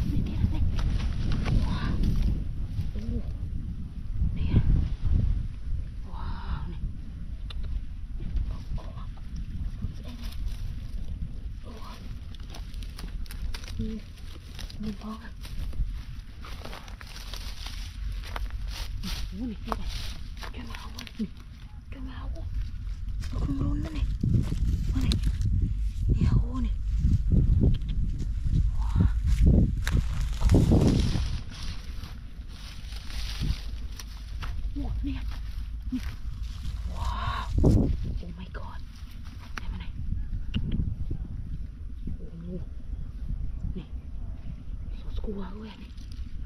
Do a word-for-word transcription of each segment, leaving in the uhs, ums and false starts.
นี่นี่นี่ว้าวโอ้นี่ว้าวนี่โอ้โอ้นี่นี่พอกันโอ้นี่นี่แกมาเอานี่แกมาเอาคุณรุนนั่นนี่มานี่นี่เอานี่ว้าวเนี่ยว้าวโอ้ my god ได้มาไหนโอ้นี่โซสกัวเว้ยนี่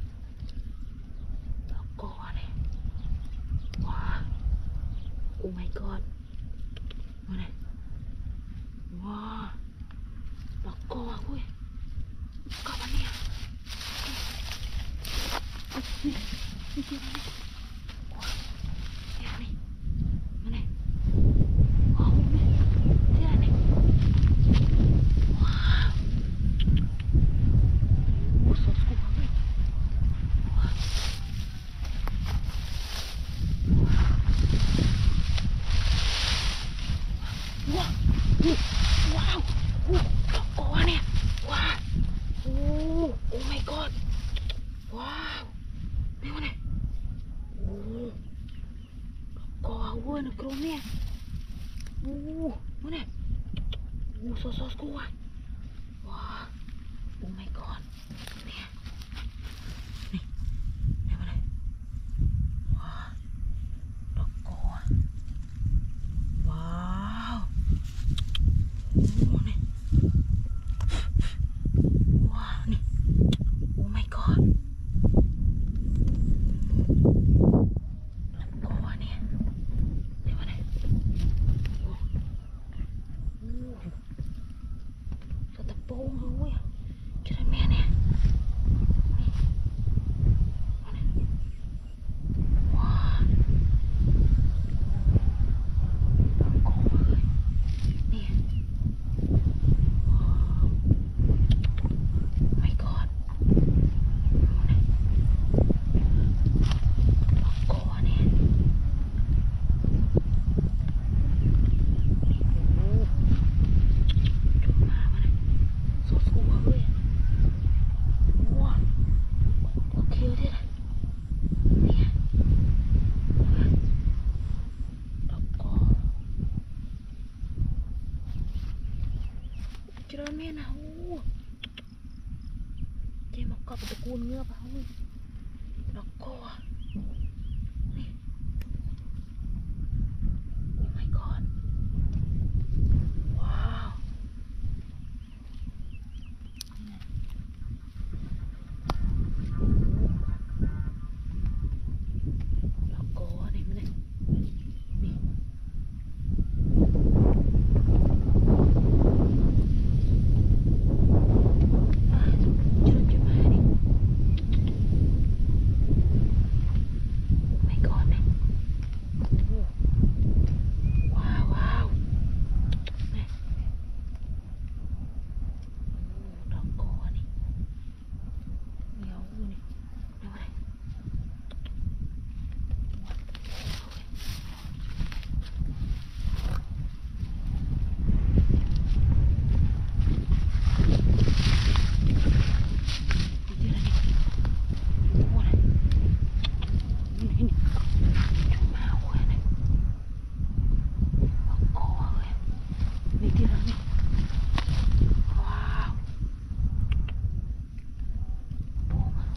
แล้วก็นี่ว้าวโอ้ my god มาไหนว้าวแล้วก็เว้ยก็มาเนี่ยนี่นี่คืออะไรว้าวเนี่ยนี่มาไหนว้าวนี่ที่อะไรนี่ว้าวโอ้โซสกัวเว้ยว้าวว้าวว้าวโอ้แล้วก็เนี่ยว้าวโอ้โอ้ my god ว้าวนี่มาไหนโอ้ก็เว้ยนะกรงเนี่ยโอ้มาเนี่ยโอ้โซโซสกัวว้าวโอ้ my god เนี่ยนี่นี่มาเนี่ยว้าวดอกกอว้าวโอ้นี่ว้าวนี่โอ้ my god ดอกกอเนี่ยนี่มาเนี่ยโอ้โอ้ตัวตะโปงเลยเว้ยจะได้แม่เนี่ยนี่มาเนี่ยว้าวดอกกอเลยนี่ว้าว my god มาเนี่ยดอกกอเนี่ยโอ้จุดมามาเนี่ยโซสกัวเว้ยว้าวโอเคที่ไหนเนี่ยดอกกอเจริญแม่นะโอ้เจมากอบตระกูลเงือบเขาดอกกอนี่โอ้ my god ว้าวดอกกอนี่มันเนี่ยนี่อ่ะจุดจุดมานี่โอ้ my god นี่โอ้ว้าวว้าวนี่โอ้ดอกกอนี่เหนียวนี่นี่มาเลยนี่อะไรนี่โอ้ยนี่นี่จุดมาโอ้ยนี่ดอกกอเว้ยนี่ที่อะไรนี่ว้าวโป่งอะ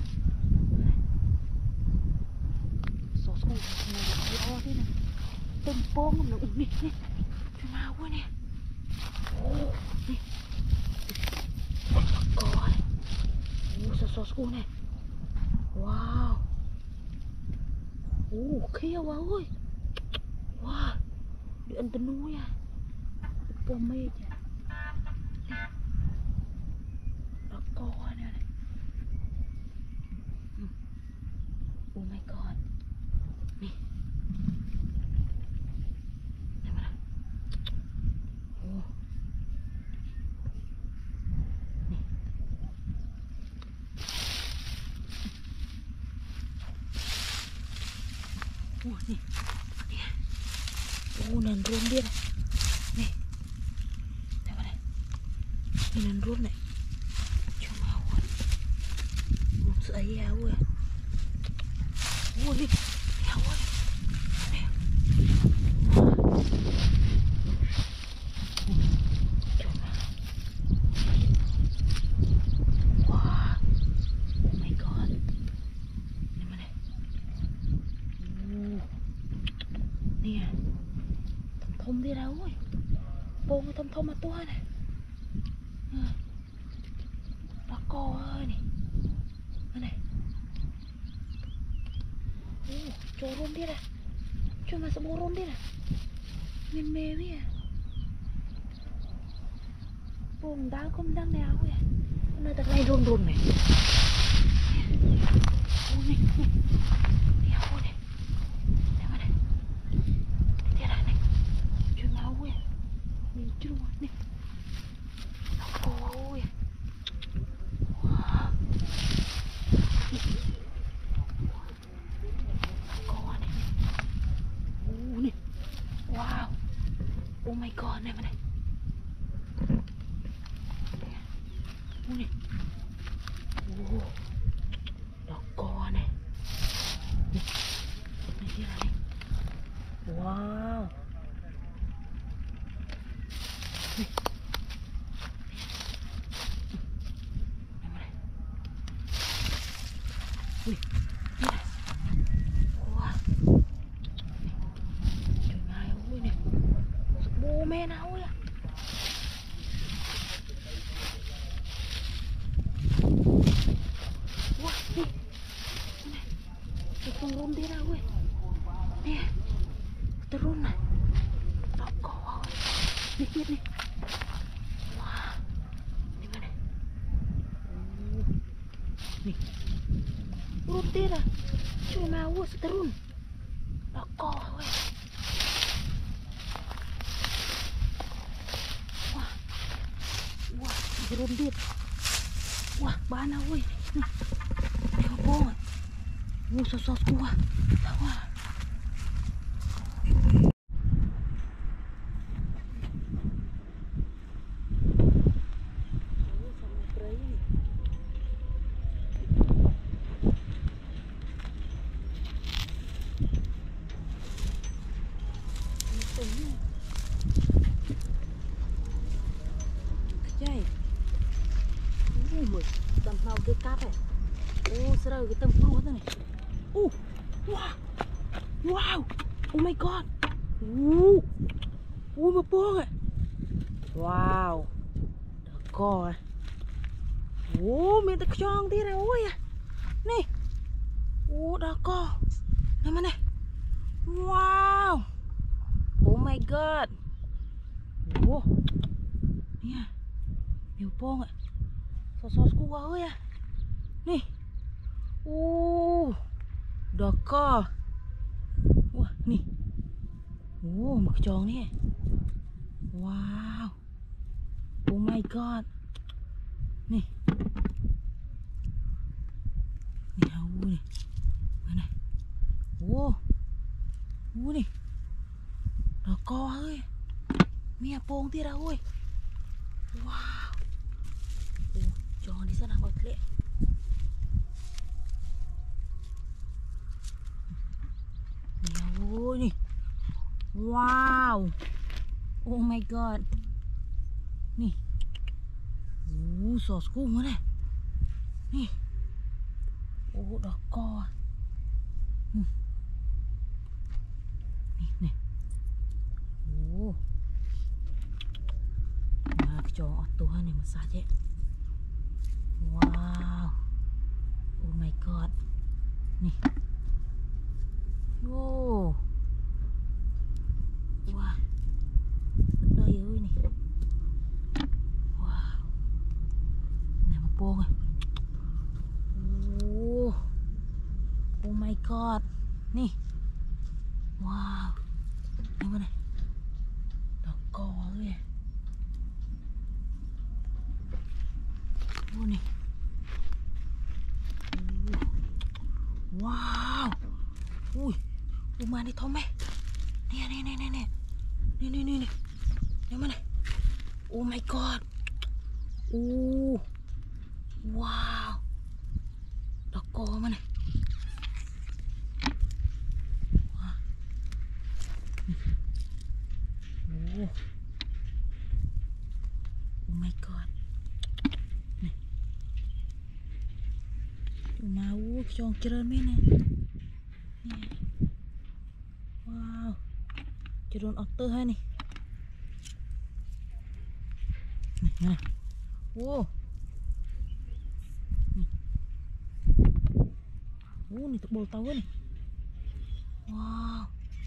โซสกัวนี่ไอ้อ้อที่นั่นเต็มโป่งเลยนี่นี่จุดมาโอ้ยเนี่ยโอ้นี่ดอกกอนี่โอ้โซสกัวเนี่ยว้าวโอ้เขี้ยวว่ะเว้ยว้าวเดือนตะนุยอ่ะปมไม่จ้ะนี่ดอกกอเนี่ยอืมโอ้ my god นี่นี่มาละโอ้นี่ oh nih, nih, oh nandron dia, nih, apa nih, ini nandron nih, cuma awan, belum saya awan, oh nih, nih awan, nih, cuma, wah, oh my god, ini mana, oh, nih ya. Thông đi đâu rồi, bông thông thông mà to này, nó co ơi này, này, cho rôn đi này, cho mà sabo rôn đi này, mềm mềm đi à, bông đá không đăng nào vậy, nơi tận này rôn rôn này, ô này, đi đâu này, đây mà này, đi đây này. Mình chưa nè. Ôi. Wow. Con này. Ô này. Wow. Oh my god này mà này. Ô này. Ô. Đó con này. Này. Này kia này. Wow. Ui, đây này. Wow. Trời ơi, ui này. Bố mẹ nào ui à. Wow, đi. Đây này. Cái con rôn đi nào ui. Nè. Cái rôn này. Đó có ui. Đi tiếp đi. Wow. Đi vào này. Nè. Run dia dah. Cuma awas terun. Dakar weh. Wah. Wah, run dia. Wah, bana weh. Ni apa ah? Mu sos-sos kuah. Wah. Tầm nào cái cáp này. Ô, sao đâu cái tầm pru thế này. Ô, wow. Wow. Oh my god. Ô. Ô mà bông à. Wow. Được co à. Ô, mình ta chong tí ra ôi à. Nè. Ô, đó co. Này mà này. Wow. Oh my god. Ô. Nè. Nhiều bông à. Sos kuah ơi à. Nih. Uh. Dakar. Wah, nih. Oh, mak chong nih. Wow. Oh my god. Nih. Nih hau nih. Mana? Oh. Uh nih. Dakar ơi. Nih apong ti ra ơi. Wow. Jangan di sana kau telik. Ni oh ni. Wow. Oh my god. Ni. Oh, sos ku mana? Ni. Oh, dah kau. Hmm. Ni, ni. Oh. Nah, kecong Tuhan ni masak je. Wow. Oh my god. Nih. Wow. Wah. Đây ơi nè. Wow. Này mà bông à. Oh. Oh my god. Nih. Wow. Này mà này. Đó co ơi. Oh nih. Wow. Ui. ดูมาในท้องไหมเนี่ยเนี่ยเนี่ยเนี่ยเนี่ยนี่นี่นี่เนี่ยมันโอ้ my god โอ้ว้าวดอกกอมันเนี่ยโอ้โอ้ my god นี่ดูมาโอ้จองเจริญไหมเนี่ยว้าวจะโดนออกเตอร์ให้นี่นี่โอ้โอ้นี่ตะโบลเตาเนี่ยว้าว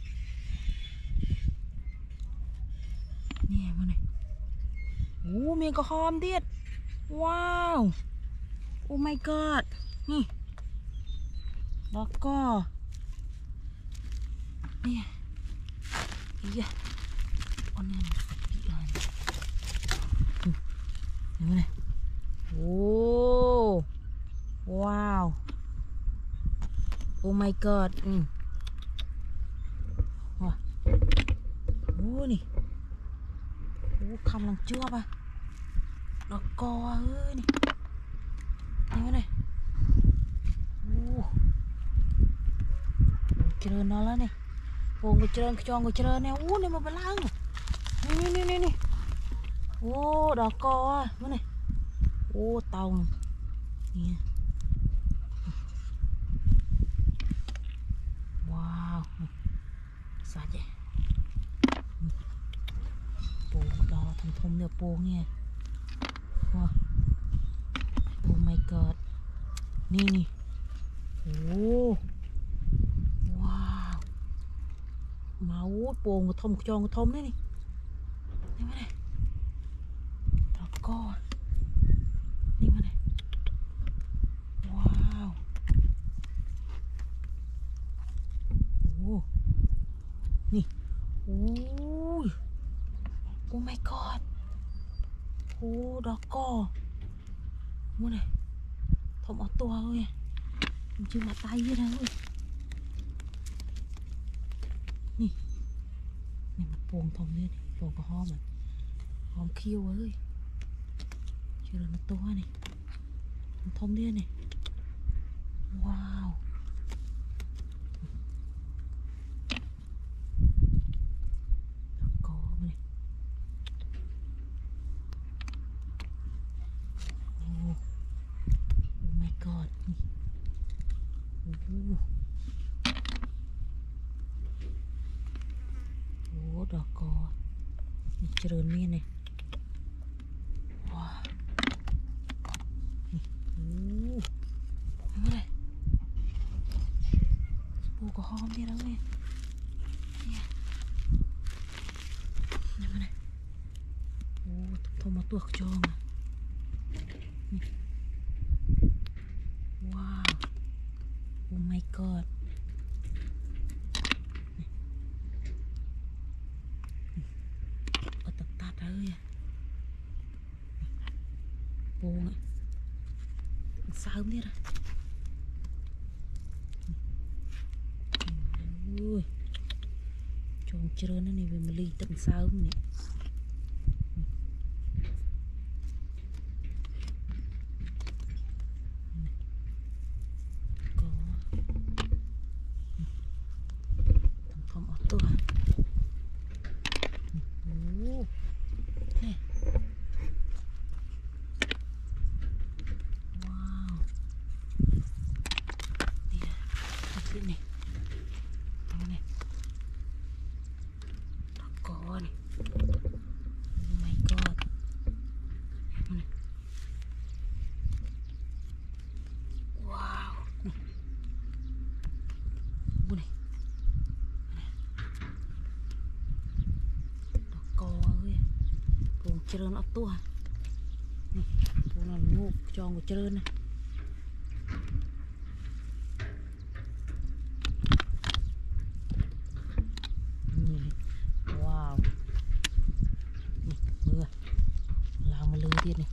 นี่มันเนี่ยโอ้เมียงกระหอมเดียดว้าวโอ้ my god นี่แล้วก็นี่iya ohนี่นี่นี่โอ้ว้าวโอ้ my god อืมว้าโอ้นี่โอ้คำลังเจือป่ะดอกกอเอ้ยนี่นี่มาเลยโอ้เจริญนอนแล้วนี่โป่งก็เจริญจองก็เจริญเนี่ยโอ้นี่มาเป็นลังนี่นี่นี่นี่โอ้ดอกกอมาเลยโอ้เต่านี่ว้าวสาใจโป่งดอกทำทมเนี่ยโป่งเนี่ยว้าโอ้ my god นี่นี่โอ้ว้าวมาโอ้โป่งกระทมจองกระทมนี่นี่นี่มาเลยดอกกอนี่มาเลยว้าวโอ้นี่โอ้ยโอ้ my god โอ้ดอกกอมาเลยทมเอาตัวเลยมันชื่อมาตายยังไงเว้ยนี่นี่มันโป่งทมเนี่ยโป่งกระหอมอ่ะหอมเคี้ยวเว้ยชื่ออะไรมาตัวนี่มันทมเนี่ยนี่ว้าวดอกกอมาเลยโอ้ โอ้ my god นี่โอ้โหโอ้ดอกกอนี่เจริญเมียนเลยว้าวนี่โอ้ไม่เป็นไรปลูกกระหอมดีแล้วเนี่ยเนี่ยนี่มันเลยโอ้ทมมาตัวจองอ่ะนี่ว้าวโอ้ my god เอาตัดตัดเลยอ่ะโป่งอ่ะสาวเนี่ยนะโอ้ยจงเจริญนั่นนี่เป็นมะลิตั้งสาวนี่ก็ทำทำออกตัวโอ้นี่ว้าวนี่นะนี่นี่นี่ดอกกอนี่โอ้ my god นี่ว้าวนี่โอ้นี่ดอกกอเว้ยโป่งเจริญออกตัวนี่โป่งนั่นงูจองก็เจริญนะนี่ว้าวนี่มือลางมาเลยทีนี่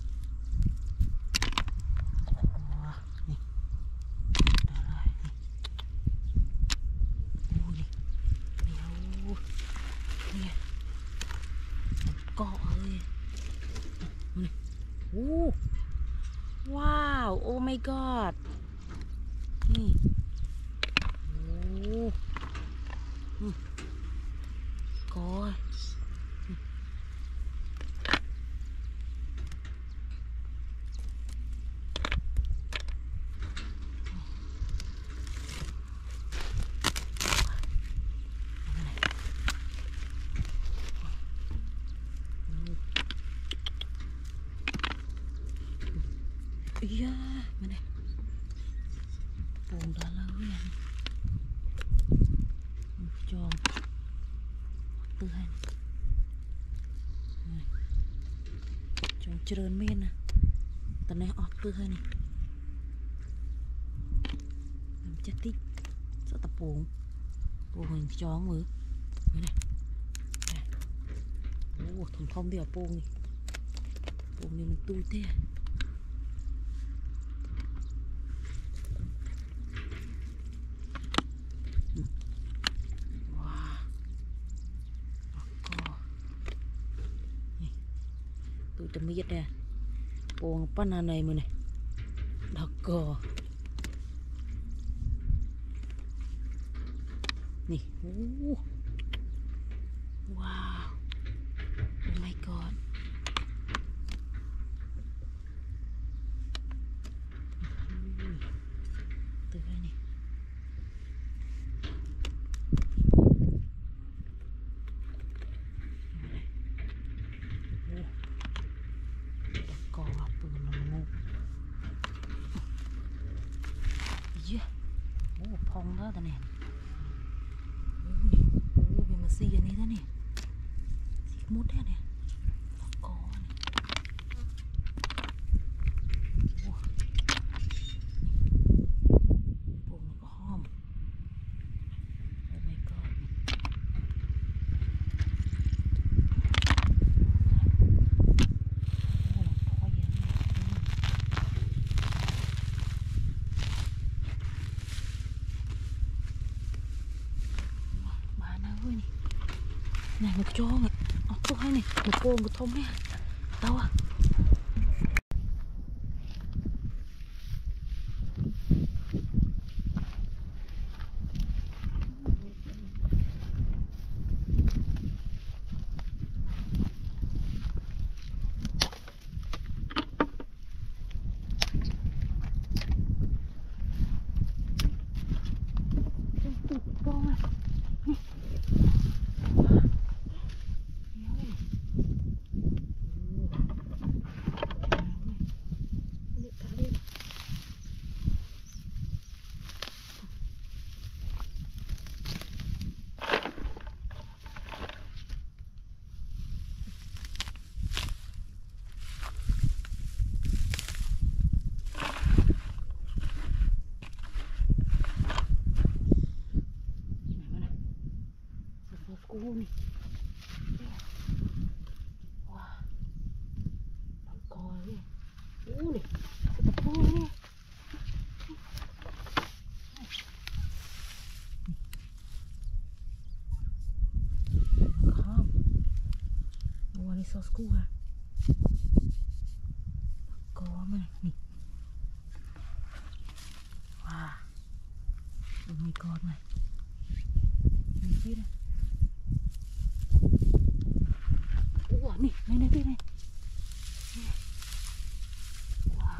ว้าวนี่ได้เลยนี่โอ้นี่ว้าวโอ้ my god นี่โอ้อืมกอยiya mana pung dah lalu ya jom Tuhan jom cerun men nè tanah off Tuhan nih làm chết tí sợ tập buồn buồn mình cho mưa này ô thùng thông đi ở buồn này buồn này mình tui thế tôiจะมีดเนี่ยโป่งปั้นอะไรมือเนี่ยดอกกอนี่โอ้ว้าวโอ้ my god ตัวนี้กอปืนมันงูเยอะโอ้พองแล้วตอนนี้โอ้โอ้เป็นมาซีอันนี้แล้วนี่สีมุดแท้เนี่ยกอนี่โอ้โป่งแล้วก็ห้อมโอ้ my god này một cho này, nó không hay này, một cô một thông này, đâu à? Con này. Cô này. Wow. Con coi này. Ô này. Thật cô này. Không. Mua đi sauce cua à. Có mà này. Wow. Oh my god này. Mình biết này. Ủa này, này này này. Wow.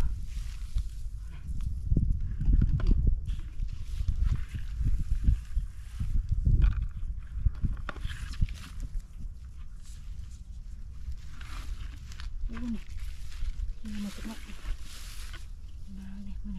Ủa này. Ini masuk mak. Nah, nih, mana?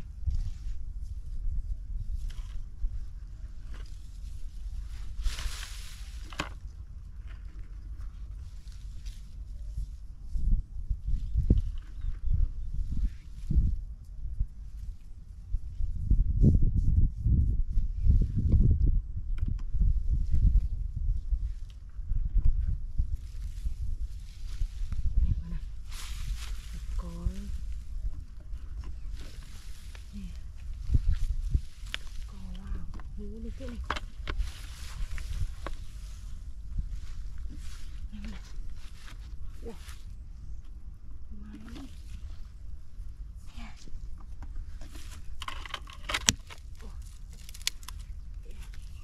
Ini cái này. Này này. Wow. Này.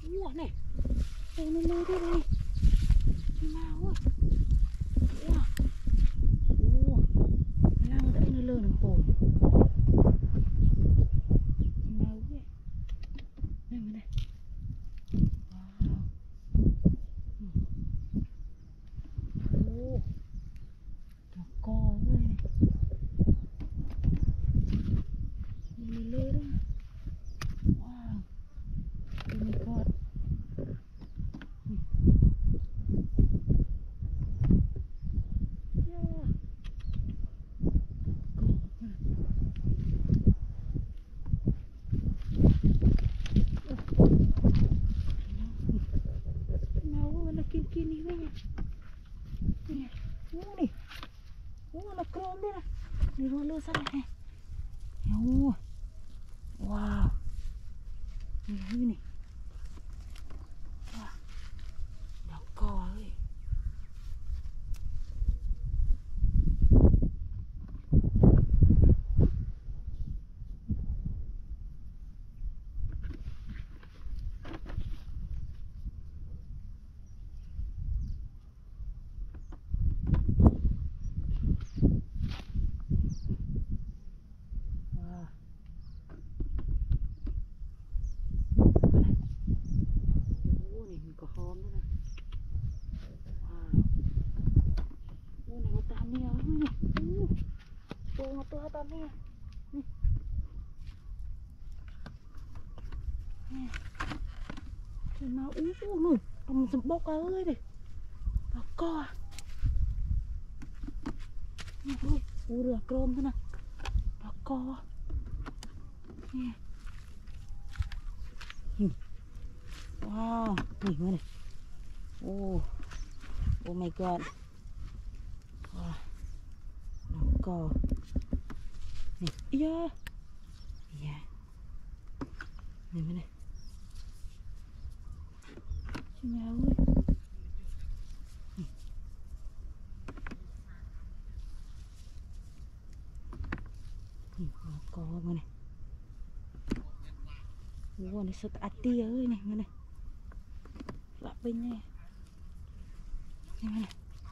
Ủa này. Đây nó lơ thế này. Chim màu ơi. Ủa. Ủa. Lăng đỡ nó lơ nằm cổ. Chim màu ơi. Đây mà này. Wow. Ủa. Nó co ơi này. Nó lơ đó. Wow. Oh my god. Kini ni. Ni. Oh ni. Oh nak krom dia lah. Ni roller sana eh. Oh. Wow. Ni ni. Wah. Dah kau ơi. Tuh tanahnya nih, nih, cuma uhu loh, kamu sembok kali deh, bakal, nih, udah krom sana, bakal, nih, wow, nih mana, oh, oh my god, wah, bakal. Iya, iya, ini mana? Senyawa. Nih, kau mana? Wah, ini set hati ya, ini mana? Lapenya, ini mana?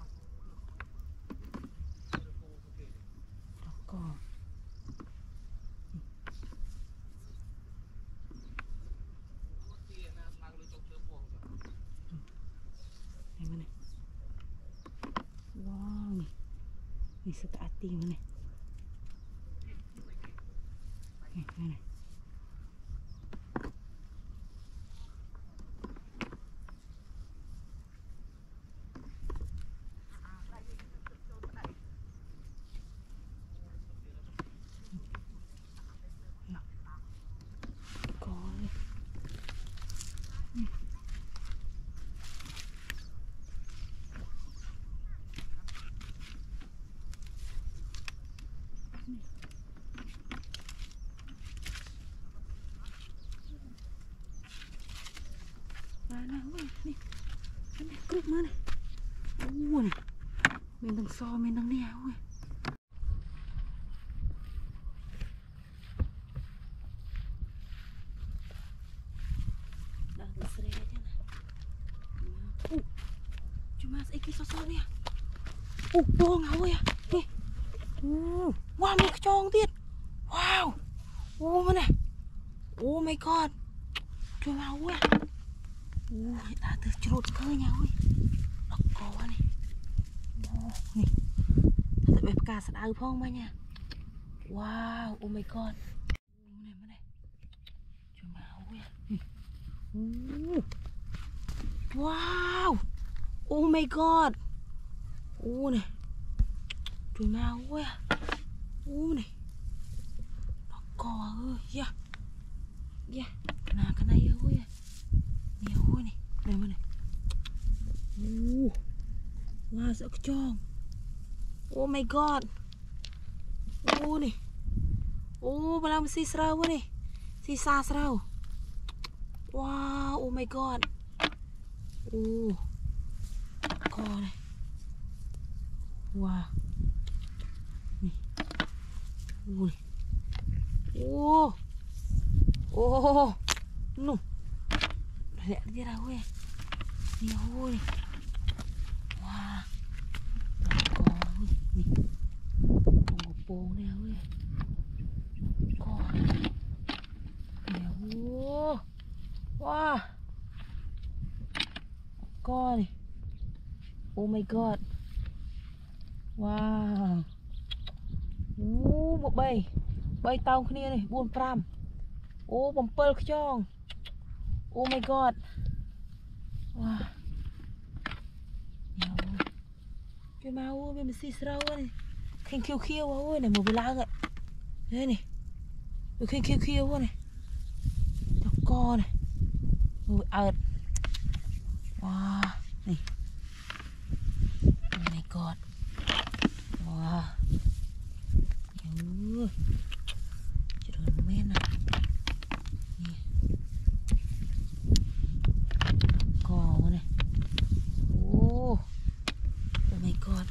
Kau. Wow, nih, nih set hati mana? Nih mana? Mana weh nih, ini grup mana? Oh nih, mendang so mendang nih weh. Dah besar aja nah. Uh, cuma seiki sosok ya. Uh, bohong aku ya. Nih. Uh, wahมีกระจองទៀត. Wow. Oh mana? Oh my god. Cuma weh. Ui, đã từ chốt cơ nhau ơi. Đọc có này. Oh, này. Thật bếp cả sẵn áo phong mà nha. Wow, oh my god. Oh, này mà này. Chú máu ơi. Uh. Wow. Oh my god. Oh này. Chú máu ơi. Oh này. Đọc có ơi. Yeah. Yeah. Nah, cái này ơi. Nhiều quá này, đây mà này. Uh, wow, sợ cái tròn. Oh my god. Oh này. Oh, malam si serau quá này. Si sa serau. Wow, oh my god. Oh. Co này. Wow. Này. Oh này. Oh. Oh. No. lẹ đi đâu ấy nhiều ôi wow có nè có một bông này ơi có nhiều wow có này oh my god wowอู้một bay bay tàu kia này buồn pram ô bom pearl chong oh my god wow nhiều cái máu bên mình xì sâu này khinh khiêu khiêu ôi này một cái lá vậy đây này được khinh khiêu khiêu này đọc co này một ợt wow này oh my god wow nhiều chỉ được men này co này oh oh my god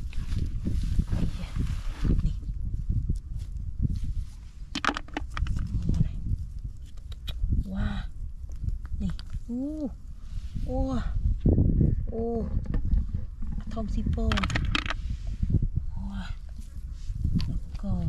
ô ô ô thom zippo wow cò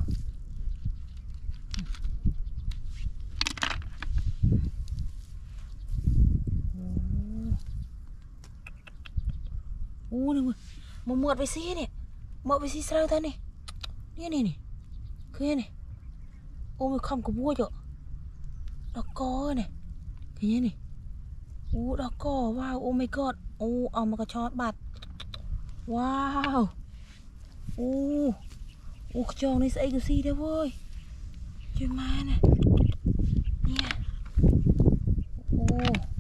ô này một muột với xí này muột với xí sao ta này này này này kia này ô mình không có mua chỗ nó có này cái này này ô đó có wow oh my god ôเอามากระชอนบัดว้าวโอ้โอ้จองในใส่กูซีได้เว้ยช่วยมานะเนี่ยโอ้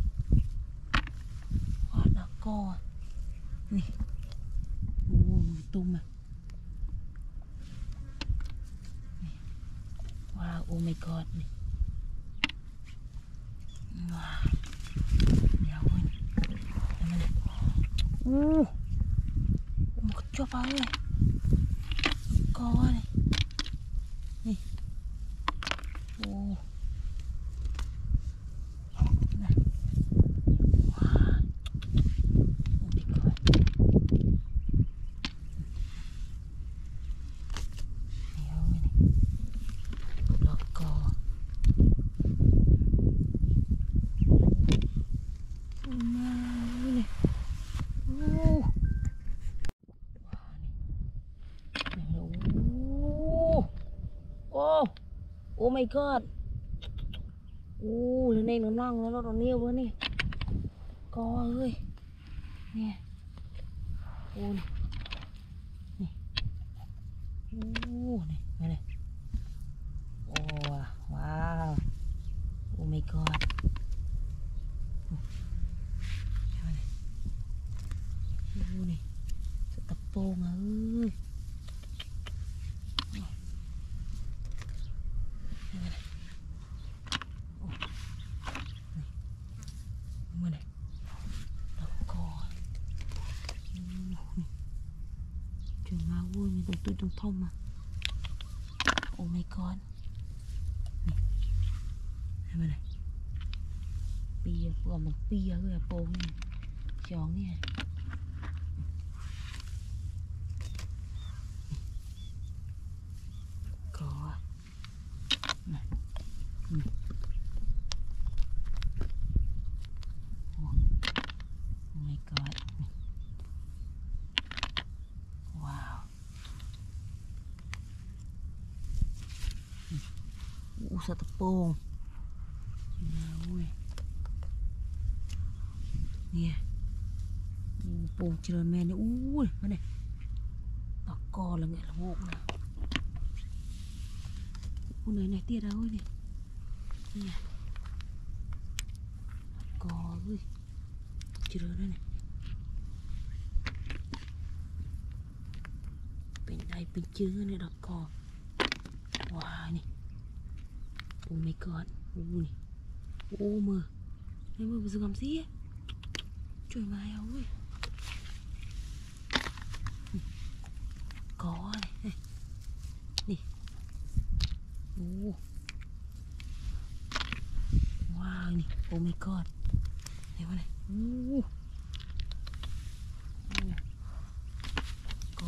ว้าวดอกกอนี่โอ้ตุ้มอ่ะว้าว oh my god นี่ว้าวอู้มันก็ชอบเอาเลยก้อนนี่โอ้นะว้าโอ้ดีก่อนนี่เอาไว้นี่ดอกกอมาเลยโอ้ my god โอ้แล้วนี่น้องๆแล้วเราเนี่ยวแล้วนี่ก็เอ้ยเนี่ยโอ้นี่โอ้นี่มาเลยโอ้ว้าวโอ้ my god โอ้นี่สตะโปงเอ้ยตุ้ยตุ้งท่อมอ่ะโอ้ my god นี่ทำอะไรเปียพวกมันเปียเลยโป่งนี่จองเนี่ยก็นะอืมโอ้ my god ว้าวอู้สตะโปงเนี่ยโป่งเจริญแม่เนี่ยอู้ยมาเนี่ยตอกกอละเงี้ยละโวกนะอู้ไหนไหนเตี้ยเราเนี่ยเนี่ยกอเว้ยเจริญแล้วเนี่ยเป็นใดเป็นเชื้อเนี่ยดอกกอว้านี่โอ้ my god อู้นี่โอ้มือในมือเป็นสกอมซี่ช่วยมาเอาเว้ยกอนี่นี่โอ้ว้าวนี่โอ้ my god นี่วะเนี่ยอู้ก็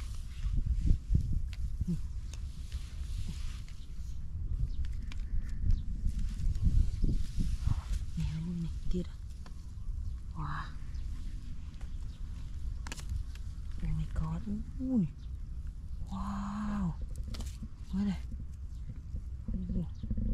นี่นี่นี่เตี้ยว้าโอ้ my god อู้นี่ว้าวมาเลยอู้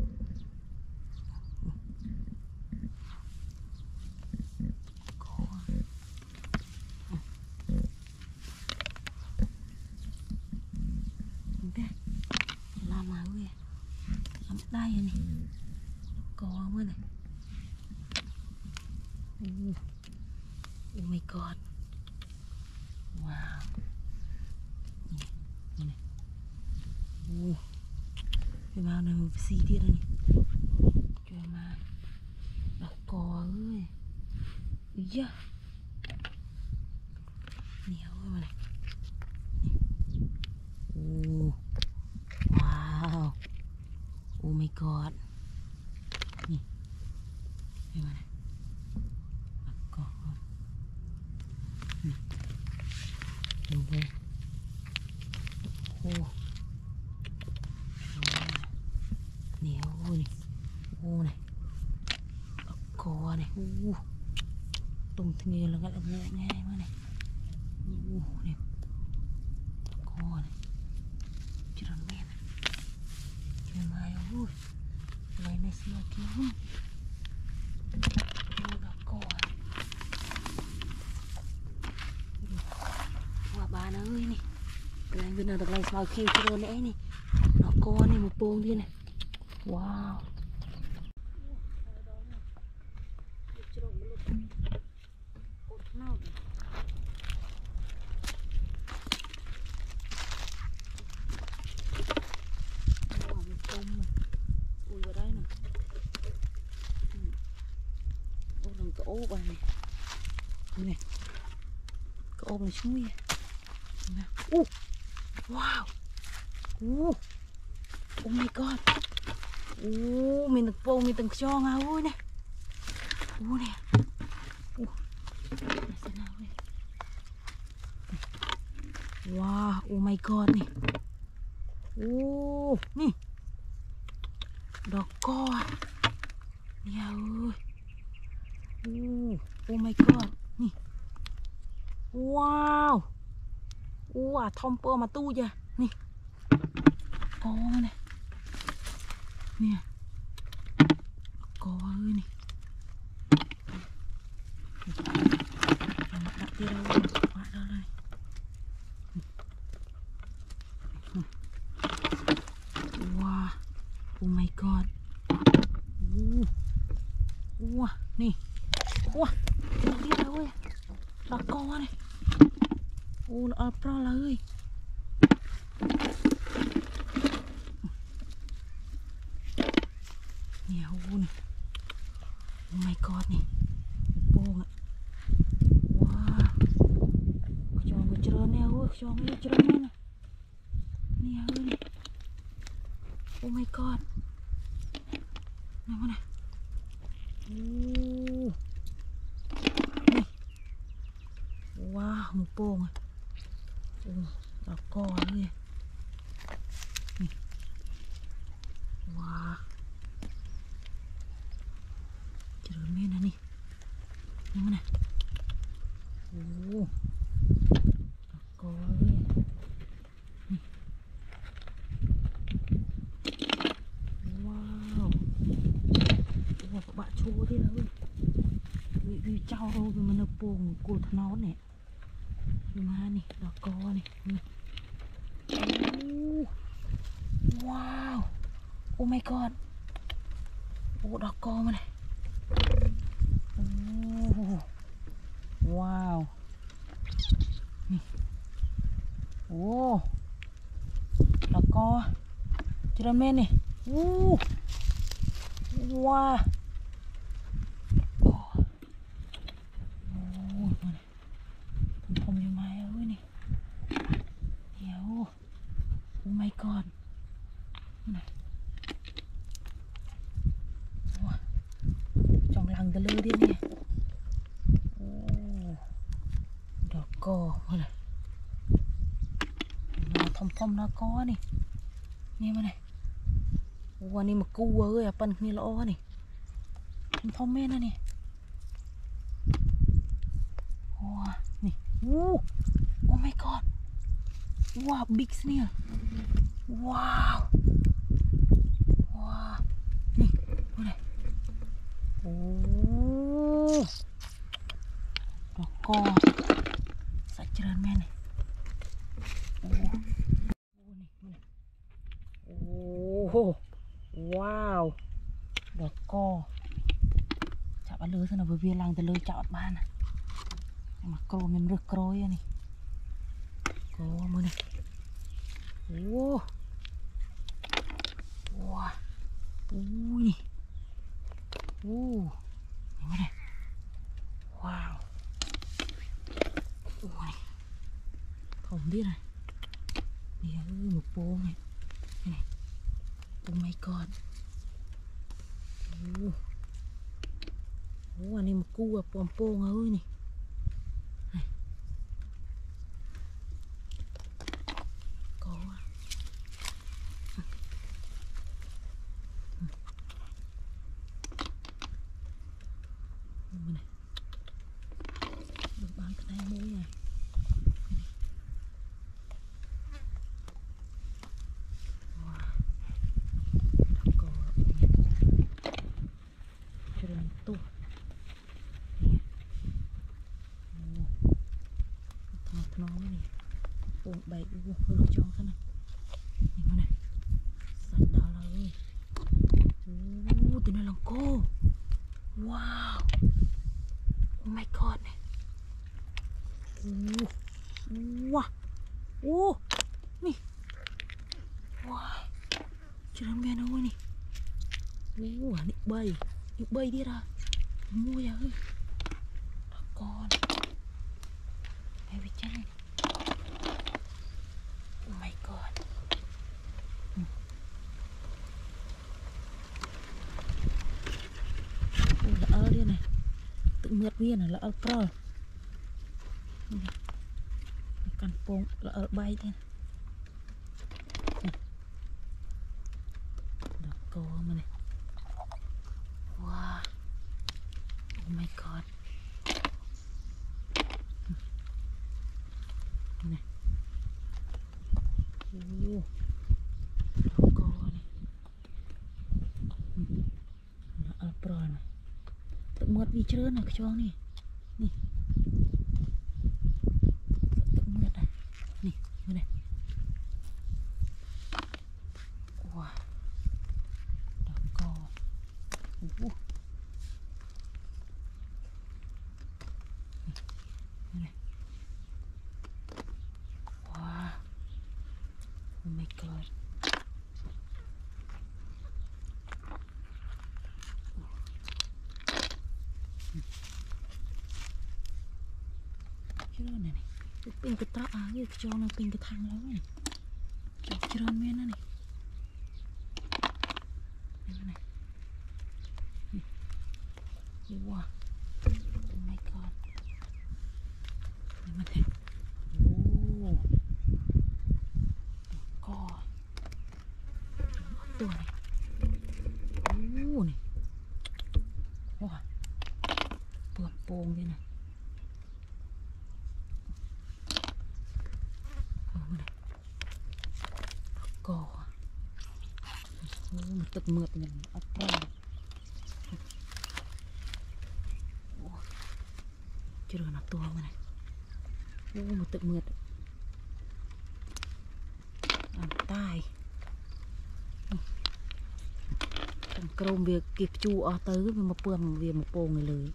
lama gue sampai daya nih kau mana uh oh my god wow nih mana uh gimana mau bersih dia nih cuma dah kau gue iya nih aku mana uh wow oh my god nih gimana aku nih oh oh nih oh nih oh nih aku nih uh tung tinggal nggak ada bunga mana uh nih aku nih Chiron men Chiron mai ui loài này xưa kia ui nó co quả bà nó ơi nè cái này bên nào được này sao kêu Chiron nãy nè nó co này một bông đi này wow cái ốp này này cái ốp này chui uh wow uh oh my god uh mình được bông mình từng cho ngao ui nè uh nè uh này sẽ nào đây wow oh my god nè uh nè đỏ co nè ơi Uh, oh my god, nih, wow, wah, tompo mà tu giờ, nih, có này, nè, có ơi nè, đặt đi đâu, quả đâu đây, wow, oh my god, uh, wow, nih. Wow, đi đâu ơi, đó con này, ô nó pro là ơi, nhiều này, oh my god này, bông ạ, wow, cho người chơi nè ơi, cho người chơi nè, nhiều này, oh my god, nào này, uh. Wow, một bông à. Ừ, đó co này. Wow. Trời ơi, men này. Nhìn này. Ồ. Đó co này. Wow. Wow, các bạn chua đi đâu. Vì vì trao đâu thì mình nó bông cột nó nè. Mà nih, đó co này. Uh, wow, oh my god, oh đó co mà này, uh, wow, nih, oh, đó co, Chiron men này, uh, wow. Oh my god này. Wow. Trong lăng tơ lư đi nè nó có này nghe mà này ủa này mà cu ơi à pan này lỗ này thông men này wow này uh, oh my god wow big snail wow wow này đây này oh nó co sạch trơn men này oh oh wow đỏ co chạm ăn lưới xem nào vừa viên làng từ lưới chạm ban này mà câu mình rực rồi này có mới này wow wow ui uh này này wow ui không biết này này ơi một bố này này oh my god uh oh anh em một cu à pom pom ơi này bảy hư cho thế này nhìn này sạch đó rồi uh, từ này là cô wow oh my god này uh, wow uh, nè wow chưa làm nghe đâu nè uh, nị bay nị bay đi ra mua ra ơi đó con này bị chân oh my god ừ. Là ơ đi này tự mượt viên này là ơ pro căn pông là ơ bay thế này đó cô mà này wow oh my god này uh, cô này nó ở pro này tự mượt vì trơn này cho này nè tự mượt này nè đây này wow đó cô uh. Này. Wow oh my god chưa này này cái pin cái tao à cái cho nó pin cái thang đó này cho chưa men này này wow oh my god mình thấy oh coตัวnày oh này wow bướm pông đây này cò một tực mượt mình ấp ra chưa được nó to mà này một tực mượt bàn tay trong crom việc kịp chu ở tới với một bơm về một bồn người lưới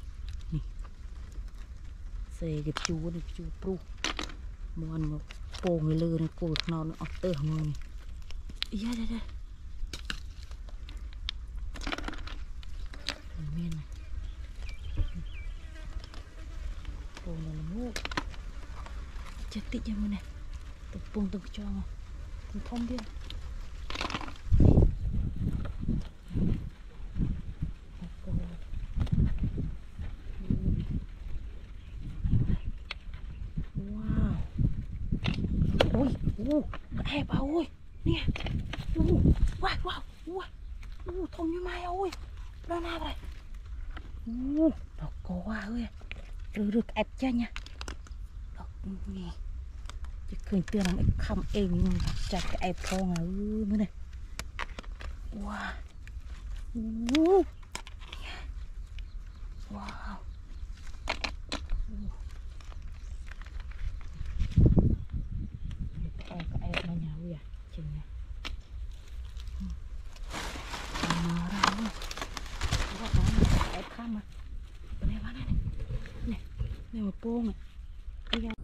xe kịp chu đi chu pru muốn một bồn người lưới này cột nó nó ở tới hông này iya đây đây men này bồn này nó chết tị cho mình này tập bồn tập cho mình thông biết wow ôi uh, แอบเอาอุ้ยเนี่ยอู้ว้าวว้าวอู้อู้ทมยังไงเอาอุ้ยแล้วหน้าอะไรอู้ดอกกอว่าเอ้ยหรือหรือแอบจ้ะเนี่ยดอกนี่จะเคยเตือนเราคำเองจัดแอบทองอ่ะเออมื่อไหร่ว้าวอู้ว้าวแอบแอบมาเนี่ยเว้ยจริงเนี่ยมาแล้วว่าน้องแอบข้ามมาไปไหนวะเนี่ยเนี่ยเนี่ยมาโป้งอ่ะนี่ยัง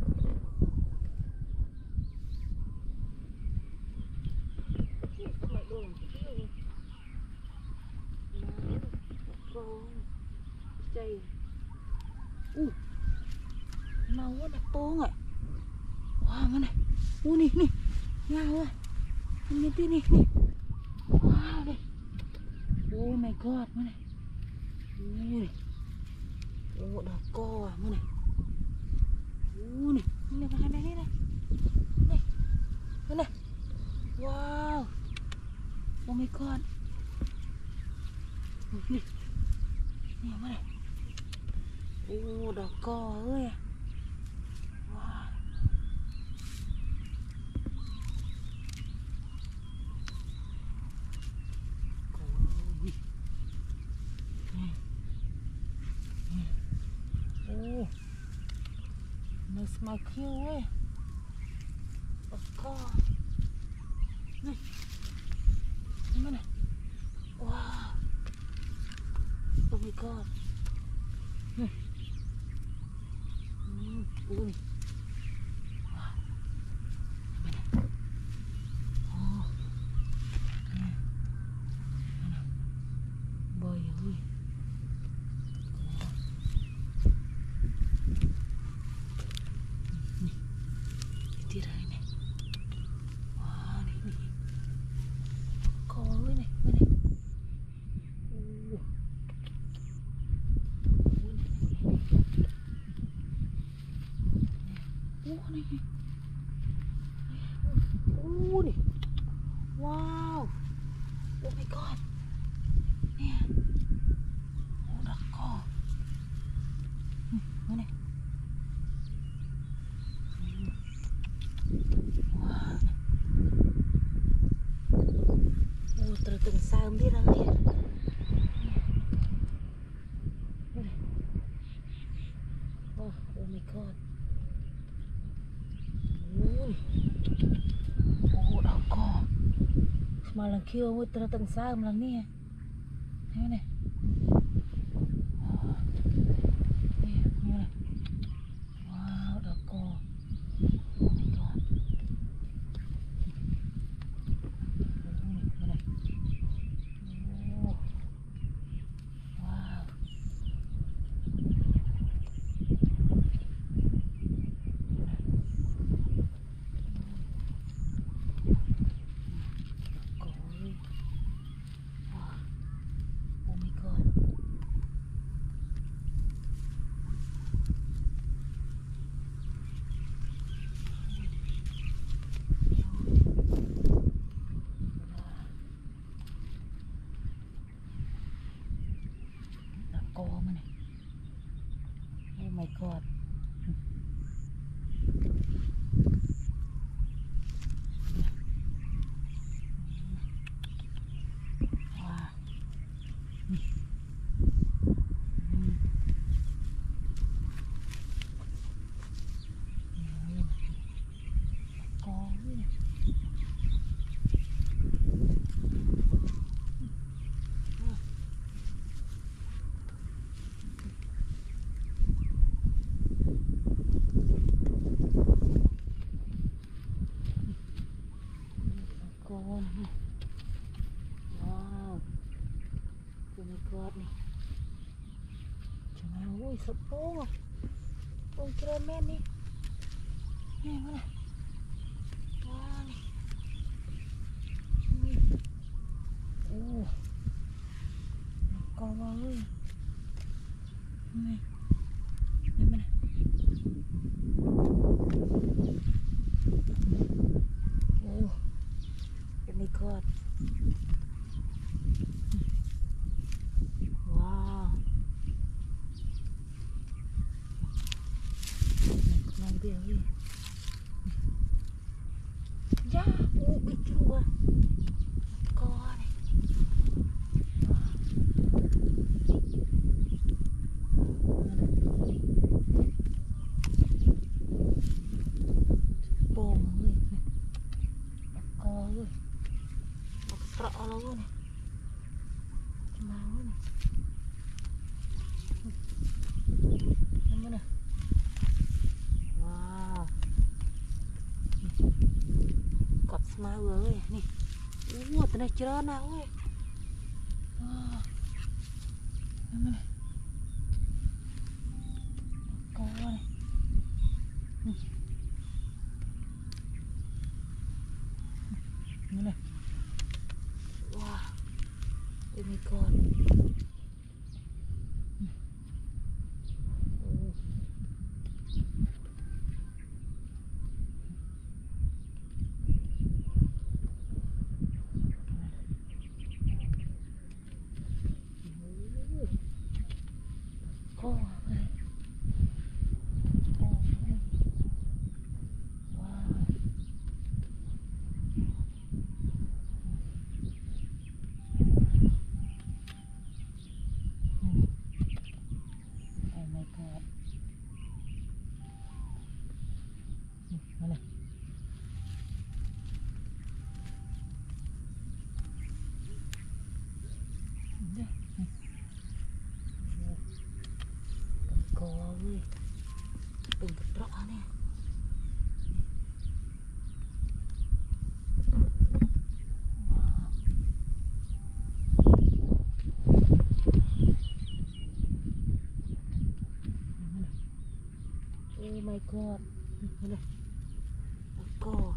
ใจอู้มาว่านักโป้งอ่ะว้าวมันนี่อู้นี่นี่งาเลยมันมีที่นี่นี่ว้าวเลยโอ้ my god มันนี่โอ้ยโอ้ดอกกออ่ะมันนี่โอ้นี่นี่มาไหนนี่เลยนี่มันนี่ว้าวโอ้ my god นี่นี่มันนี่โอ้ดอกกอเอ้ยว้าวโอ้มันสมัยคิวเว้ยดอกกอนี่นี่มันนี่ว้าวโอ้ my god นี่อืมโอ้ยว้าวมันนี่โอ้นี่มันนี่บอยเว้ยนี่ที่ไรเนี่ยว้าวนี่นี่คอเว้ยนี่มันนี่โอ้โอ้นี่โอ้นี่โอ้นี่ว้าวโอ้ my god เนี่ยโอ้ดอกกอนี่มันนี่ว้าวโอ้ตระตึงสามที่ไรเนี่ยนี่โอ้โอ้ my god โอ้ยโอ้ดอกกอมาลังเคี้ยวโอ้ตระตึงสามลังเนี่ยเห็นไหมเนี่ยนี่นี่เลยว้าวดอกกอโอ้ my god นี่นี่เลยโอ้ว้าวกอเลยว้าวโอ้ my god ดอกกอมันนี่โอ้ my god ว้าวนี่อืมนี่กอเลยเนี่ยดอกกอนี่ว้าวโอ้ my god นี่จังไงโอ้ยสะโพกอ่ะโอ้ยเจริญแม่นนี่นี่มันน่ะว้าวนี่นี่โอ้ดอกกอว่าเอ้ยนี่นี่มันน่ะโอ้ Ya, uh, bikin gua kau ni. Bom ni. Kau ni. Aku terak lawan ni. Cuma ni. Mana? Wow. Cặp smile ơi, nè. Ủa, tụi này chưa nào ơi. Wow. Mana? Kau ni. Mana? Wow. Oh my god. Oh, okay. Oh, okay. Wow. Oh my god. Mana? Dah. Kau ni. Penggerak ni. Oh my god. Mana? Kau.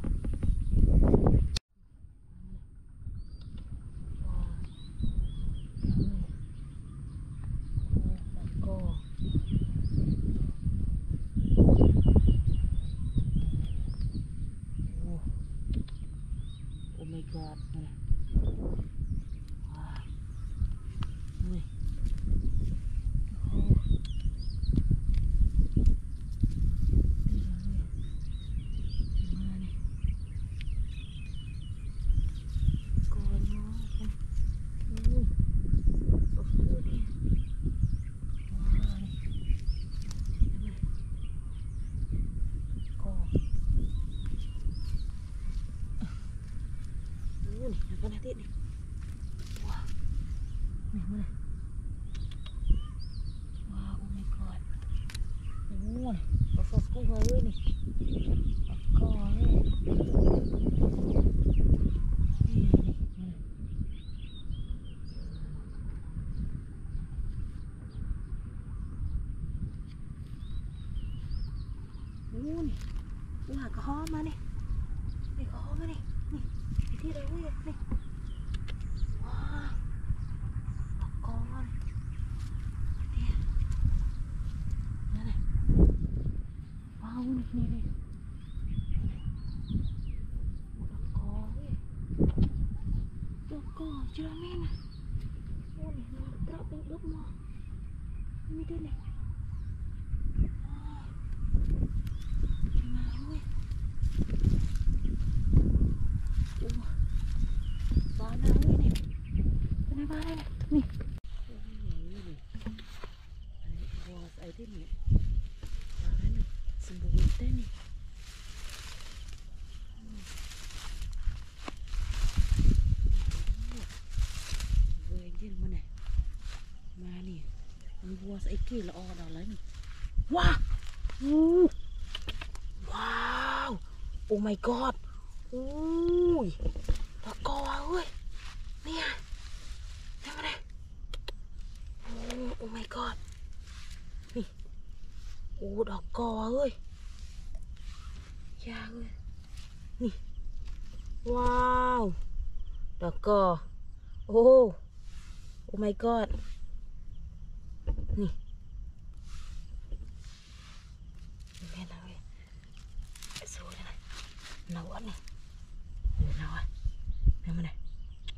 Oh my god. Mana? Wah. Ni. Oh. Mana ni? Kau ni. Oh. Oh ni. Wah ni. Kau. Oh ni, apa nanti ni? Wah. Ni mana? Wah, oh my god. Oh ni, besar sekali kau ni. Kau ni. Ni ni mana? Oh ni. Wah, kau mana ni? Ni kau mana ni? Ni. Ini dah ni. Ni. Wah. Kau ni. Ni. Mana? Wow, ni ni ni. Kau ni. Kau cermin. Oh ni, nak terap hidup mah. Ini dia ni. Nih. Buat air ni. Mana sembuh kita ni. Buat mana? Mana ni? Buat air kil oh dah lah ni. Wah. Uh. Wow. Oh my god. Ui. Đó co ơi. Nè. Xem đây. Oh, oh my god. Nè. Oh, đó co ơi. Cha ơi. Nè. Wow. Đó co. Oh. Oh my god. Nè. Nghe nào ơi. Số đây này. Nấu ăn này. Nào à. Nè mà này.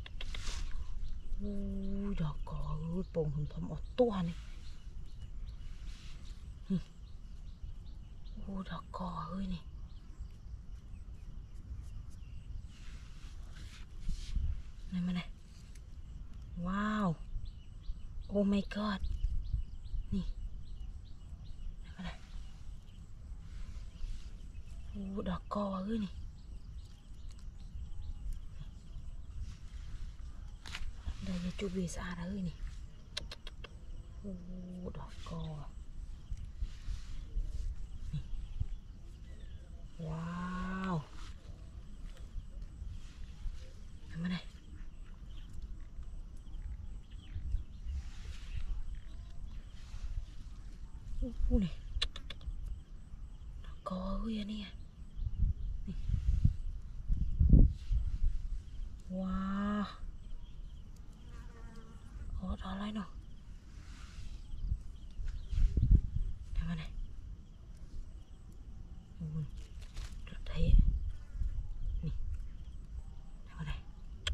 Ui, đó có ơi, bông hồng thầm ở toa này. อ้ดอกกอเฮ้ยนี่นี่มาเลยว้าวโอ้ my god นี่นี่มาเลยโอ้ดอกกอเฮ้ยนี่ได้ยาจูบีสะอาดเฮ้ยนี่โอ้ดอกกอนี่ว้าวนี่มาเลยโอ้นี่ดอกกอเฮ้ยอันนี้นี่ว้าวโอ้ดอกอะไรเนาะนี่มาเลยโอ้ยดอกเทะนี่นี่มาเลย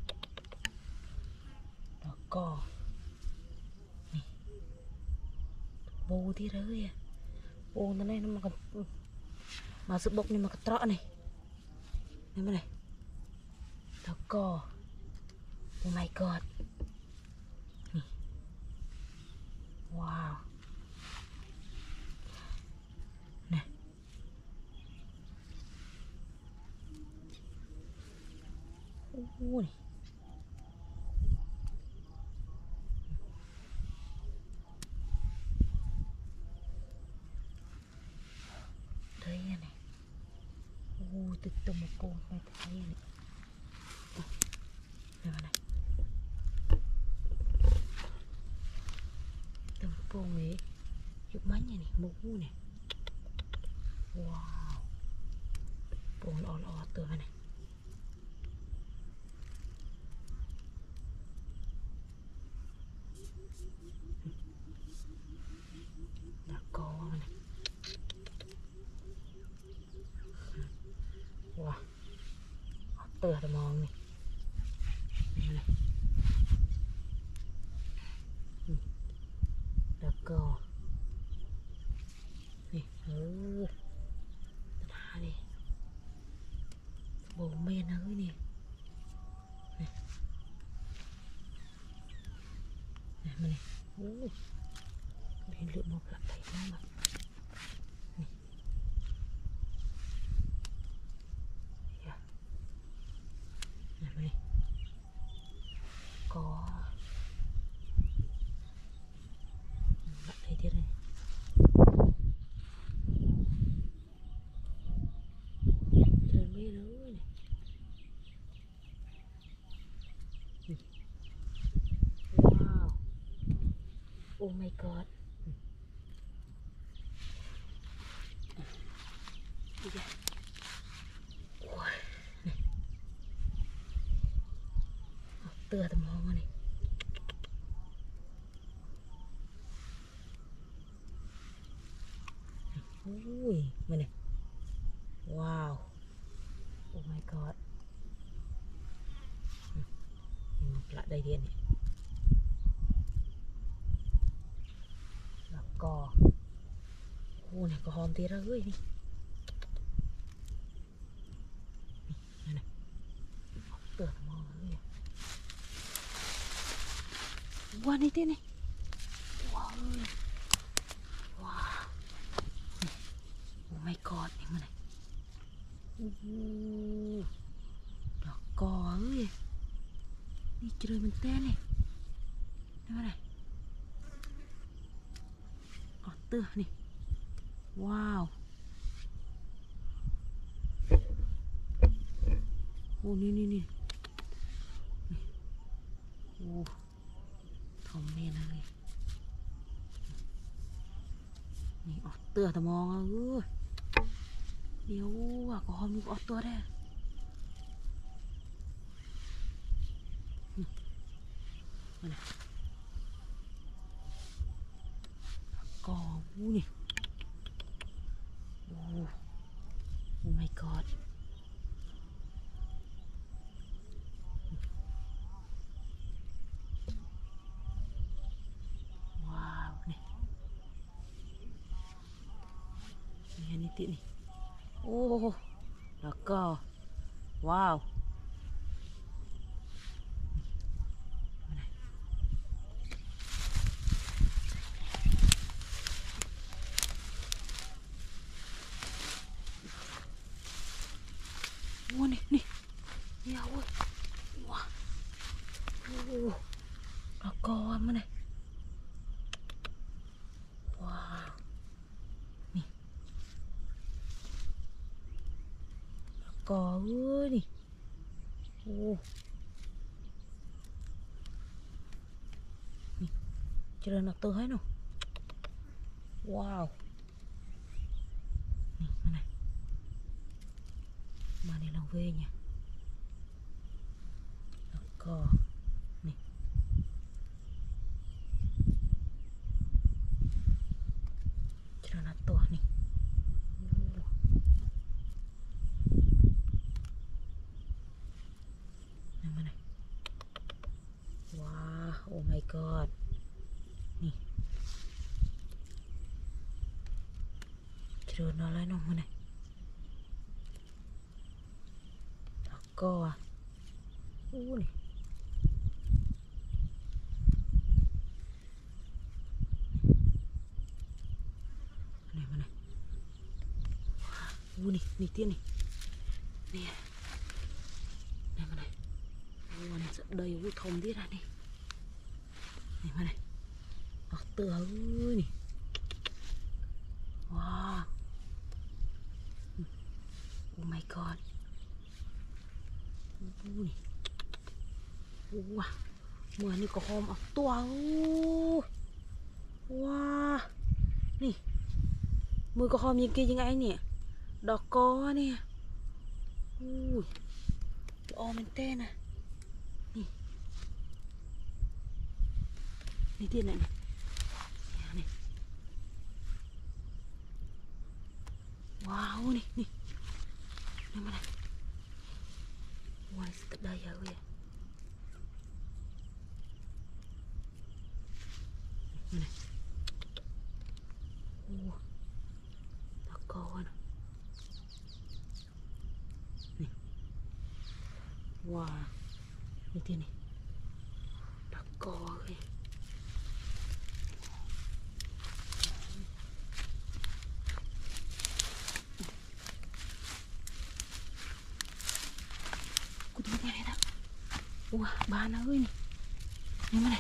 ดอกกอนี่บูที่เลยอ่ะบูนั่นนี่มันก็มาสึกบกนี่มันก็เตาะนี่นี่มาเลยดอกกอโอ้ my god นี่ว้าวนี่โอ้ยđây này ô từ từ một cô phải thấy này đây này từ một cô này chụp máy này này một cô này wow cô lò lò từ này đã có này wow từ từ mong này đây này đã có này ừ đá đi bồ men ơi nè này này mà này ô lên lượng một là thấy nó mà này yeah. Này mà này có bạn thấy tiếp này trời mê nữa này wow oh my god tựa tầm hông này ui mà này wow oh my god lại đây điện này là cò ô này có hòm tí ra ơi đi này này tựa tầm hông này wow này thế này wow wow oh my god này mà này uh, đỏ cò ơi đi chơi mình tên này đây này ở tựa này wow ô nè nè nè ô thòng nè nàyนี่ออกเตือแต่มองเออเดี๋ยวอ่ะก็หอมอยู่ออกตัวได้มาเลยกอวูนี่โอ้โอ้ my god ว้าวนี่นี่อันนี้ตินี่โอ้แล้วก็ว้าวโอ้นี่นี่นี่เอาเว้ยว้าวโอ้แล้วก็มันเลยว้าวนี่แล้วก็เอ้ยนี่โอ้นี่เจริญนักเตอให้หนูว้าวนี่มาไหนมาในลองเวเนี่ยแล้วก็นี่เจริญนักตัวนี่นี่มาไหนว้าวโอ้ my god นี่เจริญอะไรน้องมาไหนแล้วก็โอ้นี่มาไหนมาไหนโอ้นี่นี่เตี้ยนี่นี่นี่มาไหนโอ้นี่จะđầy vũ thông tiết ra điนี่มาไหนออกเตือเอ้ยนี่ว้าวโอ้ my god โอ้นี่โอ้ว้าเมื่อนี่ก็หอมออกตัวโอ้ว้านี่มือก็หอมยังกี้ยังไงเนี่ยดอกกอเนี่ยอู้ยออมันเต้นนะนี่นี่เตี้ยไหนเนี่ยนี่ว้าวนี่นี่นี่มาไหนว้ายสุดได้ยาวเลยมาไหนโอ้ตะกอนนี่ว้านี่เตี้ยนี่ตะกอเลยกูต้องไปไหนนะว้าบ้านนะเอ้ยนี่นี่มาไหน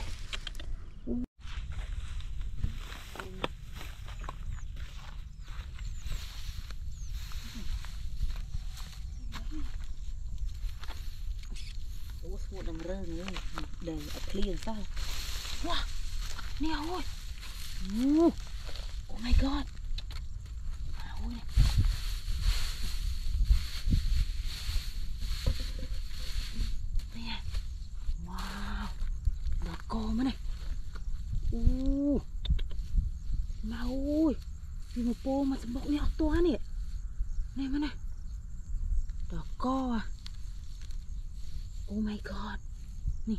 สมุดดำเริงเลยเดี๋ยวเอาเคลียร์ซะว้าเนี่ยโอ้ยโอ้โอ้ my god โอ้ยนี่ว้าวดอกกอมันเลยอู้มาโอ้ยมีมาโปมาสมบอกเนี่ยเอาตัวเนี่ยนี่มันเลยดอกกออ่ะโอ้ my god นี่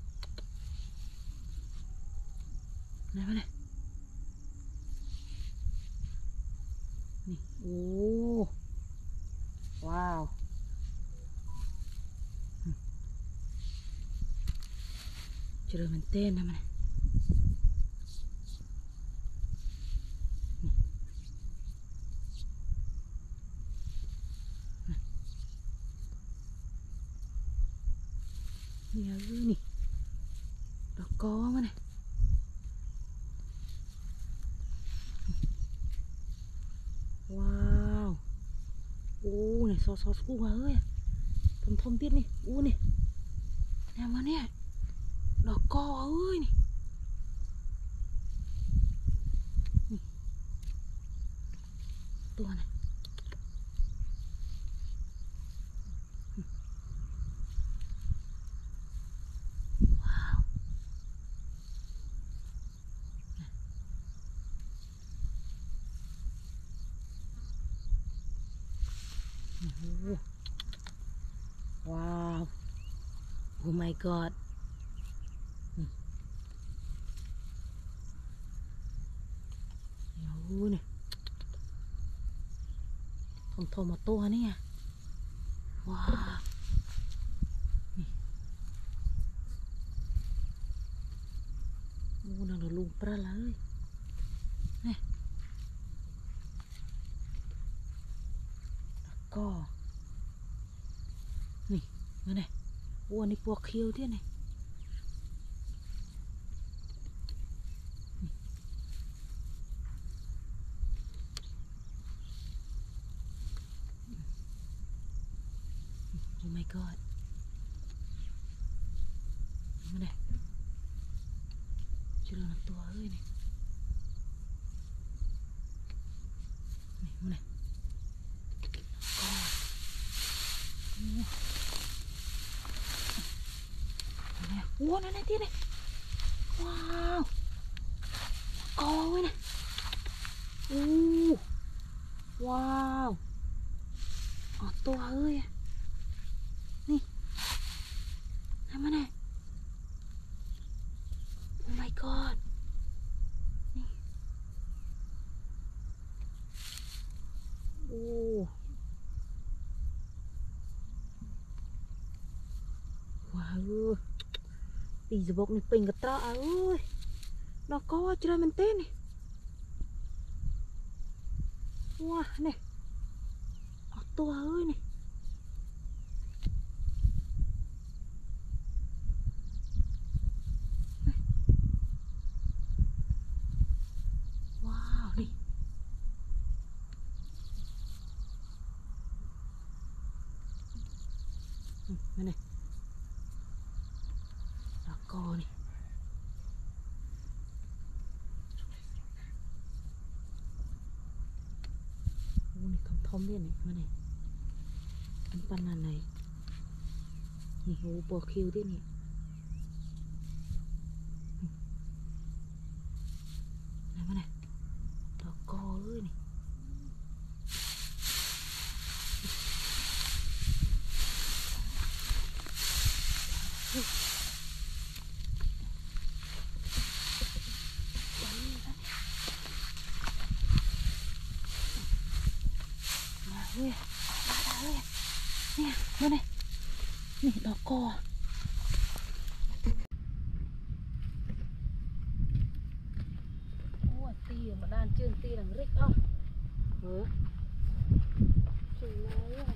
นี่มันเลยนี่โอ้ว้าวเจริญมันเต้นนะมันนี่เอาอยู่นี่ดอกกอมันเลยว้าวโอ้เนี่ยซอสซอสกูมาเอ้ยทมทมติดนี่อู้นี่เนี่ยมาเนี่ยดอกกอเอ้ยนี่นี่ตัวน่ะว้าวโอ้โหว้าวโอ้ my god โอ้เนี่ย thom thom mộtตัวนี่ไงว้านี่โอ้นั่งเราลุงปลาเลยนี่แล้วก็นี่มาเนี่ยโอ้อันนี้ปวกเขียวที่นี่โอ้ my god มาเนี่ยเจอตัวเอ้ยนี่นี่มาเนี่ยโอ้นั่นนี่ที่นี่ว้าวกอเว้ยนะโอ้ว้าวอ๋อตัวเอ้ยนี่ทำมาเนี่ยโอ้ my god นี่โอ้ว้าวตีสะบกนี่ปิงกระเตาะเอ้ยnó có chơi mình tên này wow này ở to ơi này wow đi ừ, này này đó co này thom đi này mà này anh pan là này nhìn hồ bò khiêu đi này này mà này đó co ơi này ui, ui, nè, bên này, nè, đỏ cò, ui, tì mà đàn chương tì đằng rích ơ, hả, chừng này á,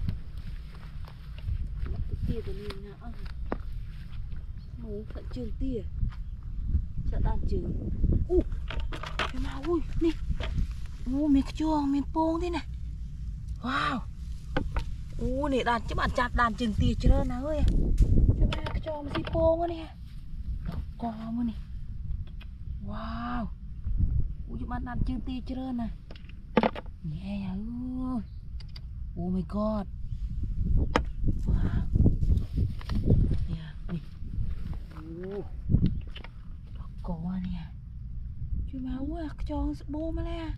tì của mình nè, ơ, mới phải chương tì à, sợ đàn chương, u, cái nào ui, nè, u, mình chuông, mình pong thế này. Wow, u này đàn chứ bạn chặt đàn chừng tì chưa nào ơi, cho ba cái cho mà xì pô nữa nè, đó co mà nè, wow, u chứ bạn đàn chừng tì chưa nè, nghe ơi, oh my god, wow, nè, nè, u, đó co nè, chứ mà u cái cho bô mà nè.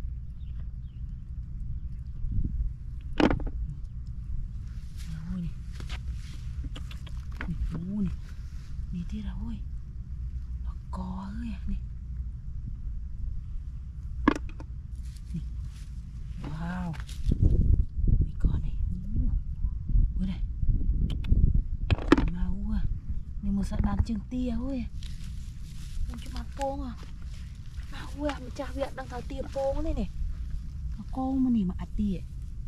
Nè, nè thế nào ơi, nó co ơi nè, nè, wow, nè con này, ui này, mau à, nè một sợi đàn chừng tia ơi, không cho bạn pong à, mau ui, mình cha viện đang tháo tia pong này nè, nó co mà nè mà ăn tia.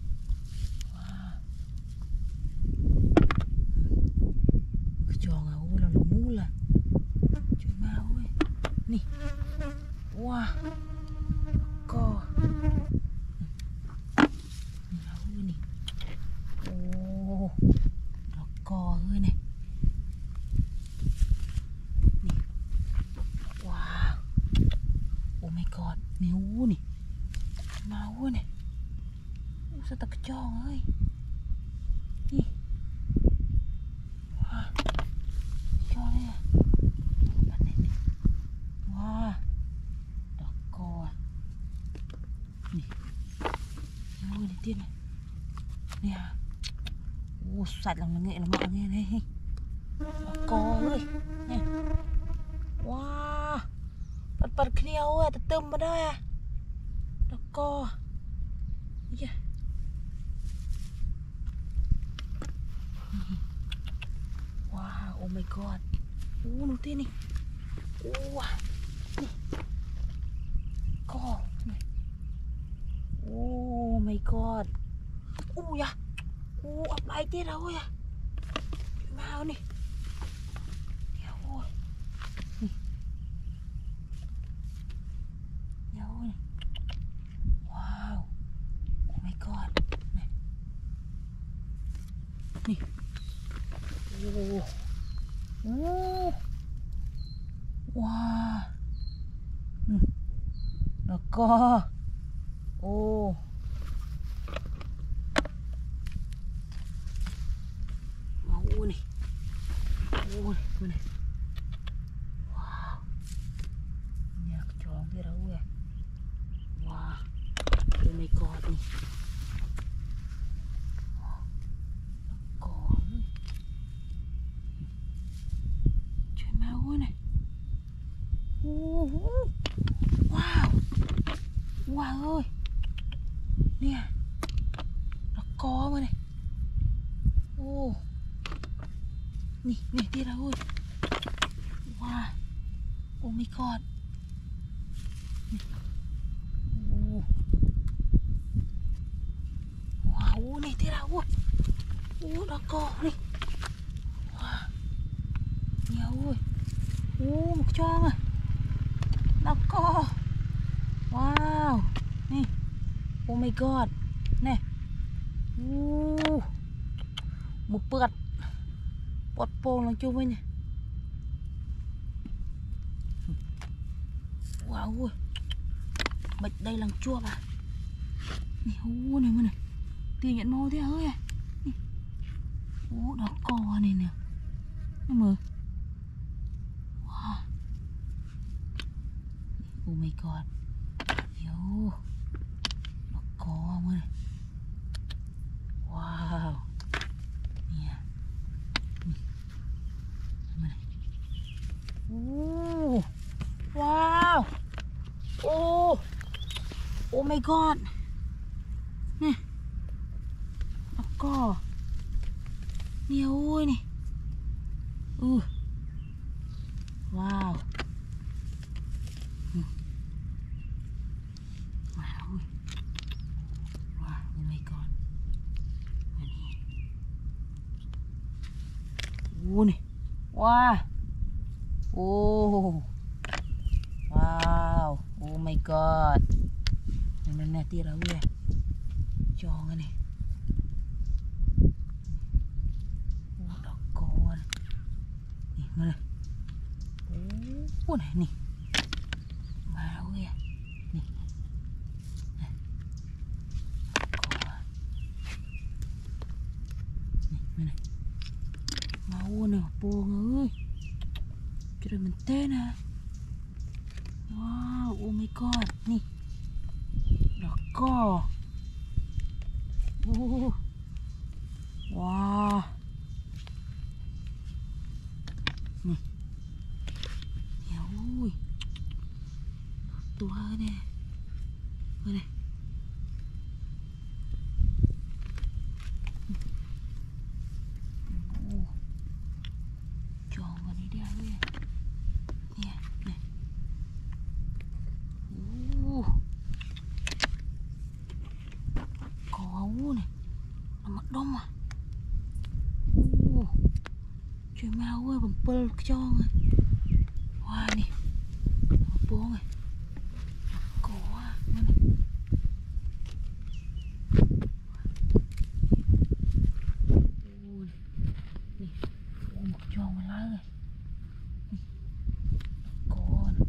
Nè, wow, co, nè, ô, đó co ơi này, nè, wow, oh my god, níu nè, máu này, sao ta cái tròn ơi, nè, wow, cho đây à. Tiên này nè, ô sạch lòng là nghệ là mọi nghe này, co ơi nè, wow, bật bật kheo à, tụm vào đây à, đó co, ว้าว โอ้ my god โอ้ดูที่นี่โอ้ว้านี่ก็นี่โอ้ my god โอ้ยะโอ้เอาไปที่เราอ่ะมาเอานี่เดี๋ยวนี่เดี๋ยวนี่ว้าวโอ้ my god นี่นี่โอ้โอ้ว้าอืมแล้วก็โอ้มาโอ้นี่โอ้นี่ดูนี่ว้าวเนี่ยกระจองที่เราเว้ยว้าวโอ้ my god นี่ก่อนช่วยมาโอ้นี่โอ้โหว้าวว้าวเอ้ยเนี่ยแล้วก็มาเนี่ยโอ้นี่นี่ที่เราเว้ยว้าวโอ้ my god นี่โอ้ว้าวนี่ที่เราเว้ยโอ้แล้วก็นี่ว้าวเนี่ยเว้ยโอ้หมกจองอ่ะแล้วก็ว้าวนี่โอ้ my god นี่โอ้หมูเปิดปวดโป่งลังจุ้ยเนี่ยว้าวเว้ยบดđây lần chua bà này ô này mà này tiền nhận mô thế ơi này ô đó cò này nè nó mờ wow oh my god yo đó cò mà này wow nè mà này ô wow ô oh my god นี่แล้วก็เนี่ยโอ้ยนี่อู้ว้าวว้าวว้าว oh my god อันนี้โอ้นี่ว้าโอ้ว้าวโอ้ my god นั่นแน่ที่เราเว้ยจองอันนี้โอ้ดอกกอนนี่มาเลยโอ้ไหนนี่มาแล้วเว้ยนี่กอนนี่มาเลยมาโอ้เนี่ยโป่งเอ้ยจะได้มันเต้นนะว้าวโอ้ my god นี่ดอกกอโอ้ว้าวนี่เดี๋ยวอุ้ยตัวเนี่ยมาเลยโอ้จองวันนี้ได้เลยเนี่ยเนี่ยโอ้กอวูเนี่ยnó mất đông à ô trời mau ơi bằng pơ cho rồi wow nè bố này cổ à nó này ô nè ô một cho mà lá rồi cổ này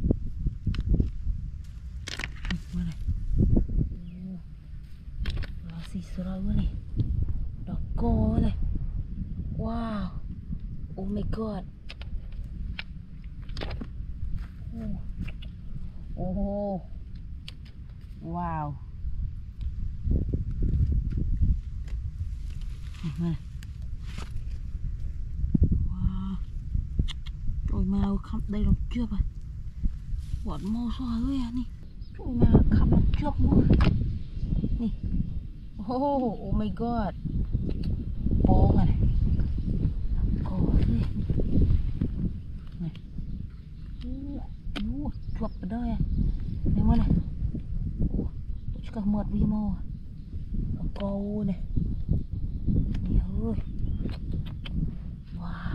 nè này ô lá xì sơ ra này đỏ cô này wow oh my god oh oh wow này wow trời mau khăm đây lòng chưa vậy bọn mô xoa ơi à nè trời mau khăm lòng trước mua nè oh oh my god bố này vập ở đây này mà này tôi cả mượt vi mô câu này nhiều ơi wow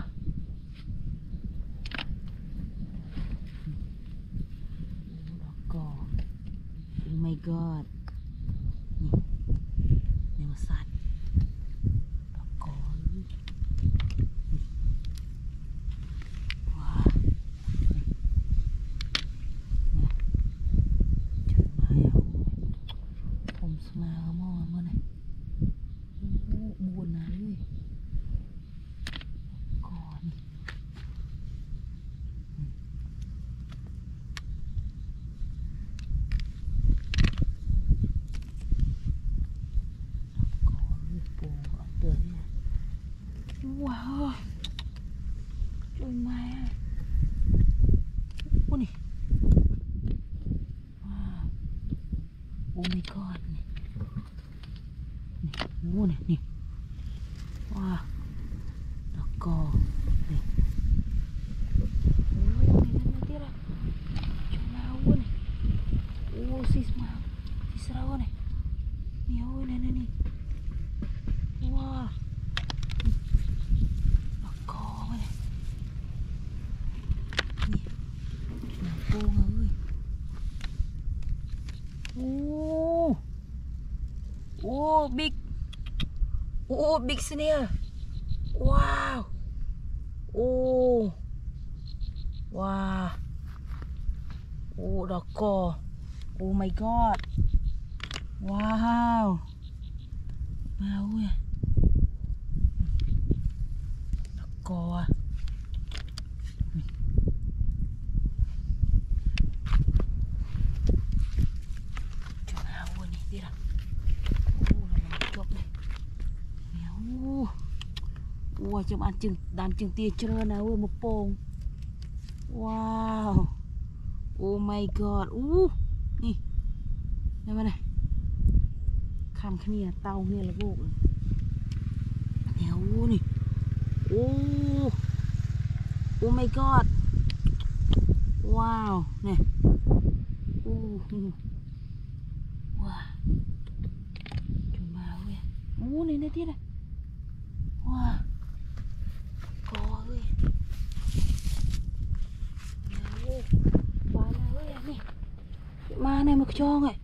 câu oh my god nih yang besar câu Ngào mò mơ này buồn này ơi còn wow trời mẹ ôi này wow oh my god này mua này nè wow đỏ cò này ô này này tiết à chỗ nào luôn này ô sis mà sis rawa này nè ôi này này nè wow đỏ cò này nè đỏ cô ơi ô ô big oh big snail wow oh wow oh đỏ cò oh my god wow mau ơi đỏ cò à chỗ nào ơi này đi nào wow chồng ăn chừng đàn chừng tia trơ nào ơi một pong wow oh my god uh nè đây mà này khăm khnia tàu này là vô nèo nè oh oh my god wow nè uh wow chồng mau ơi uh này này tiết này wow có ơi quá là ơi này ma này mà cho này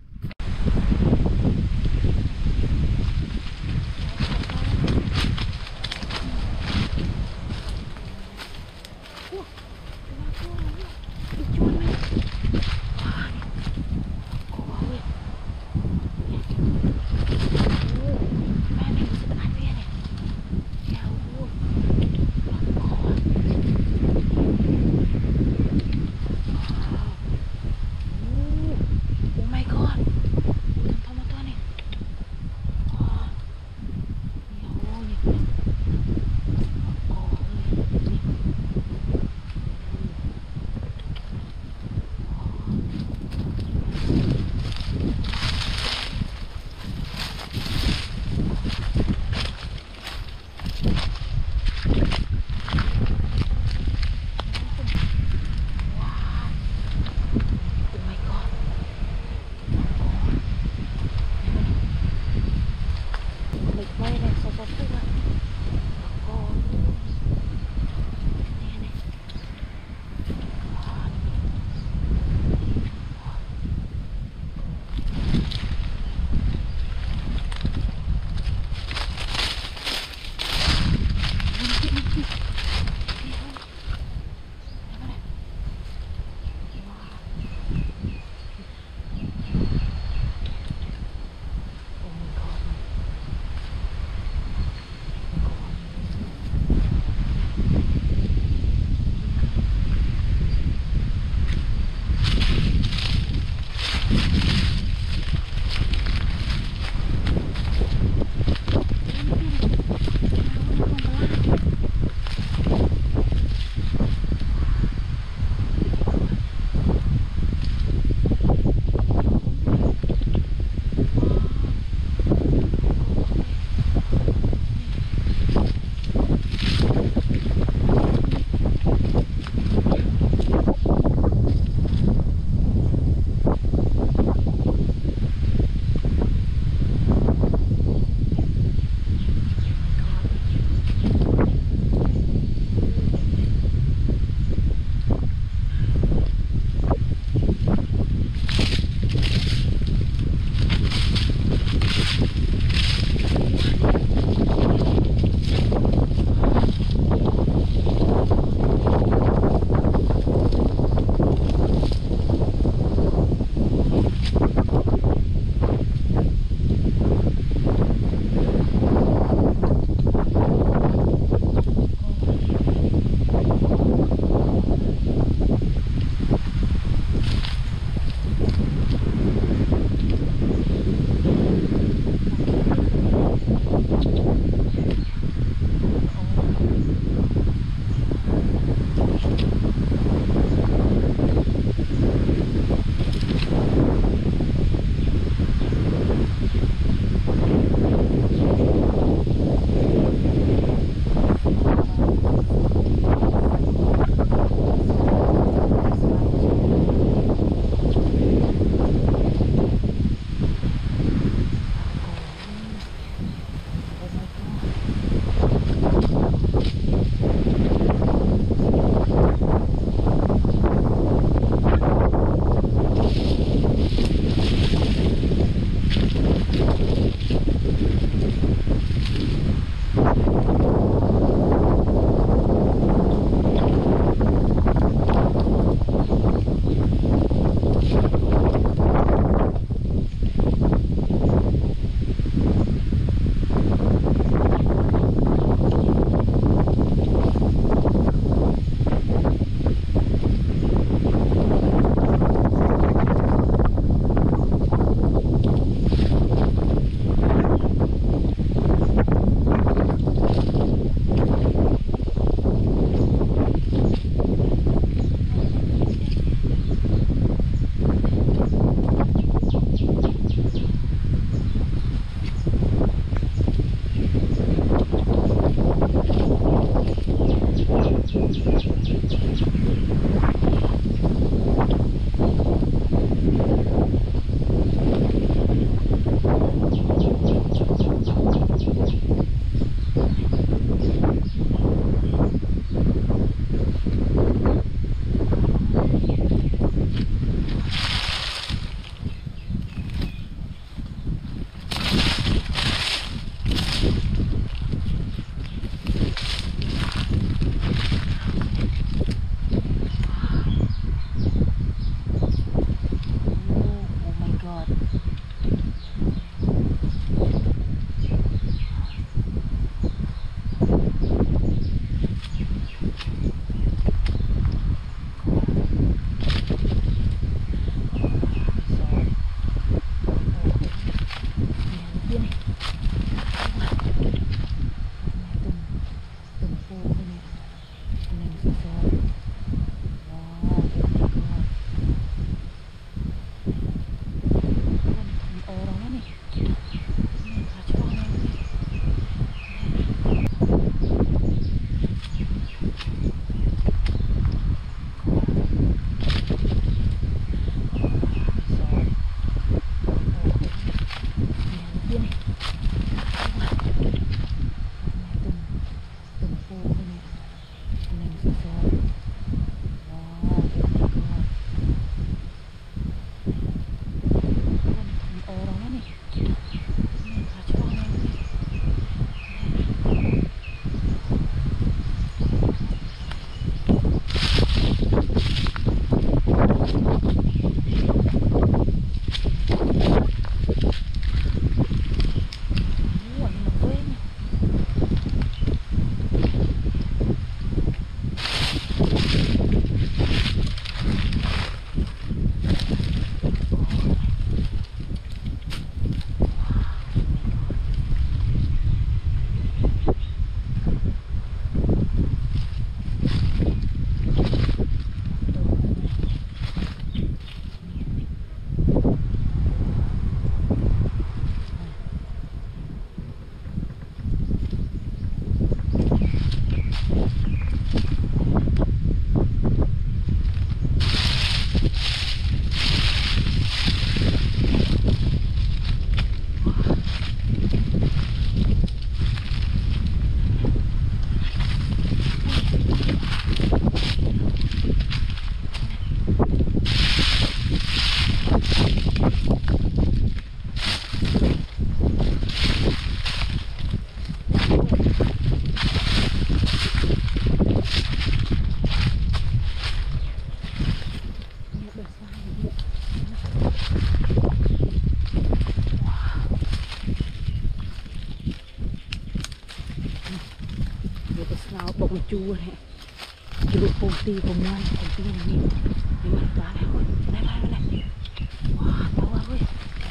con chua này chua con ti con ngoan con ti này đi đi mà cá này rồi đây đây đây wow to quá ơi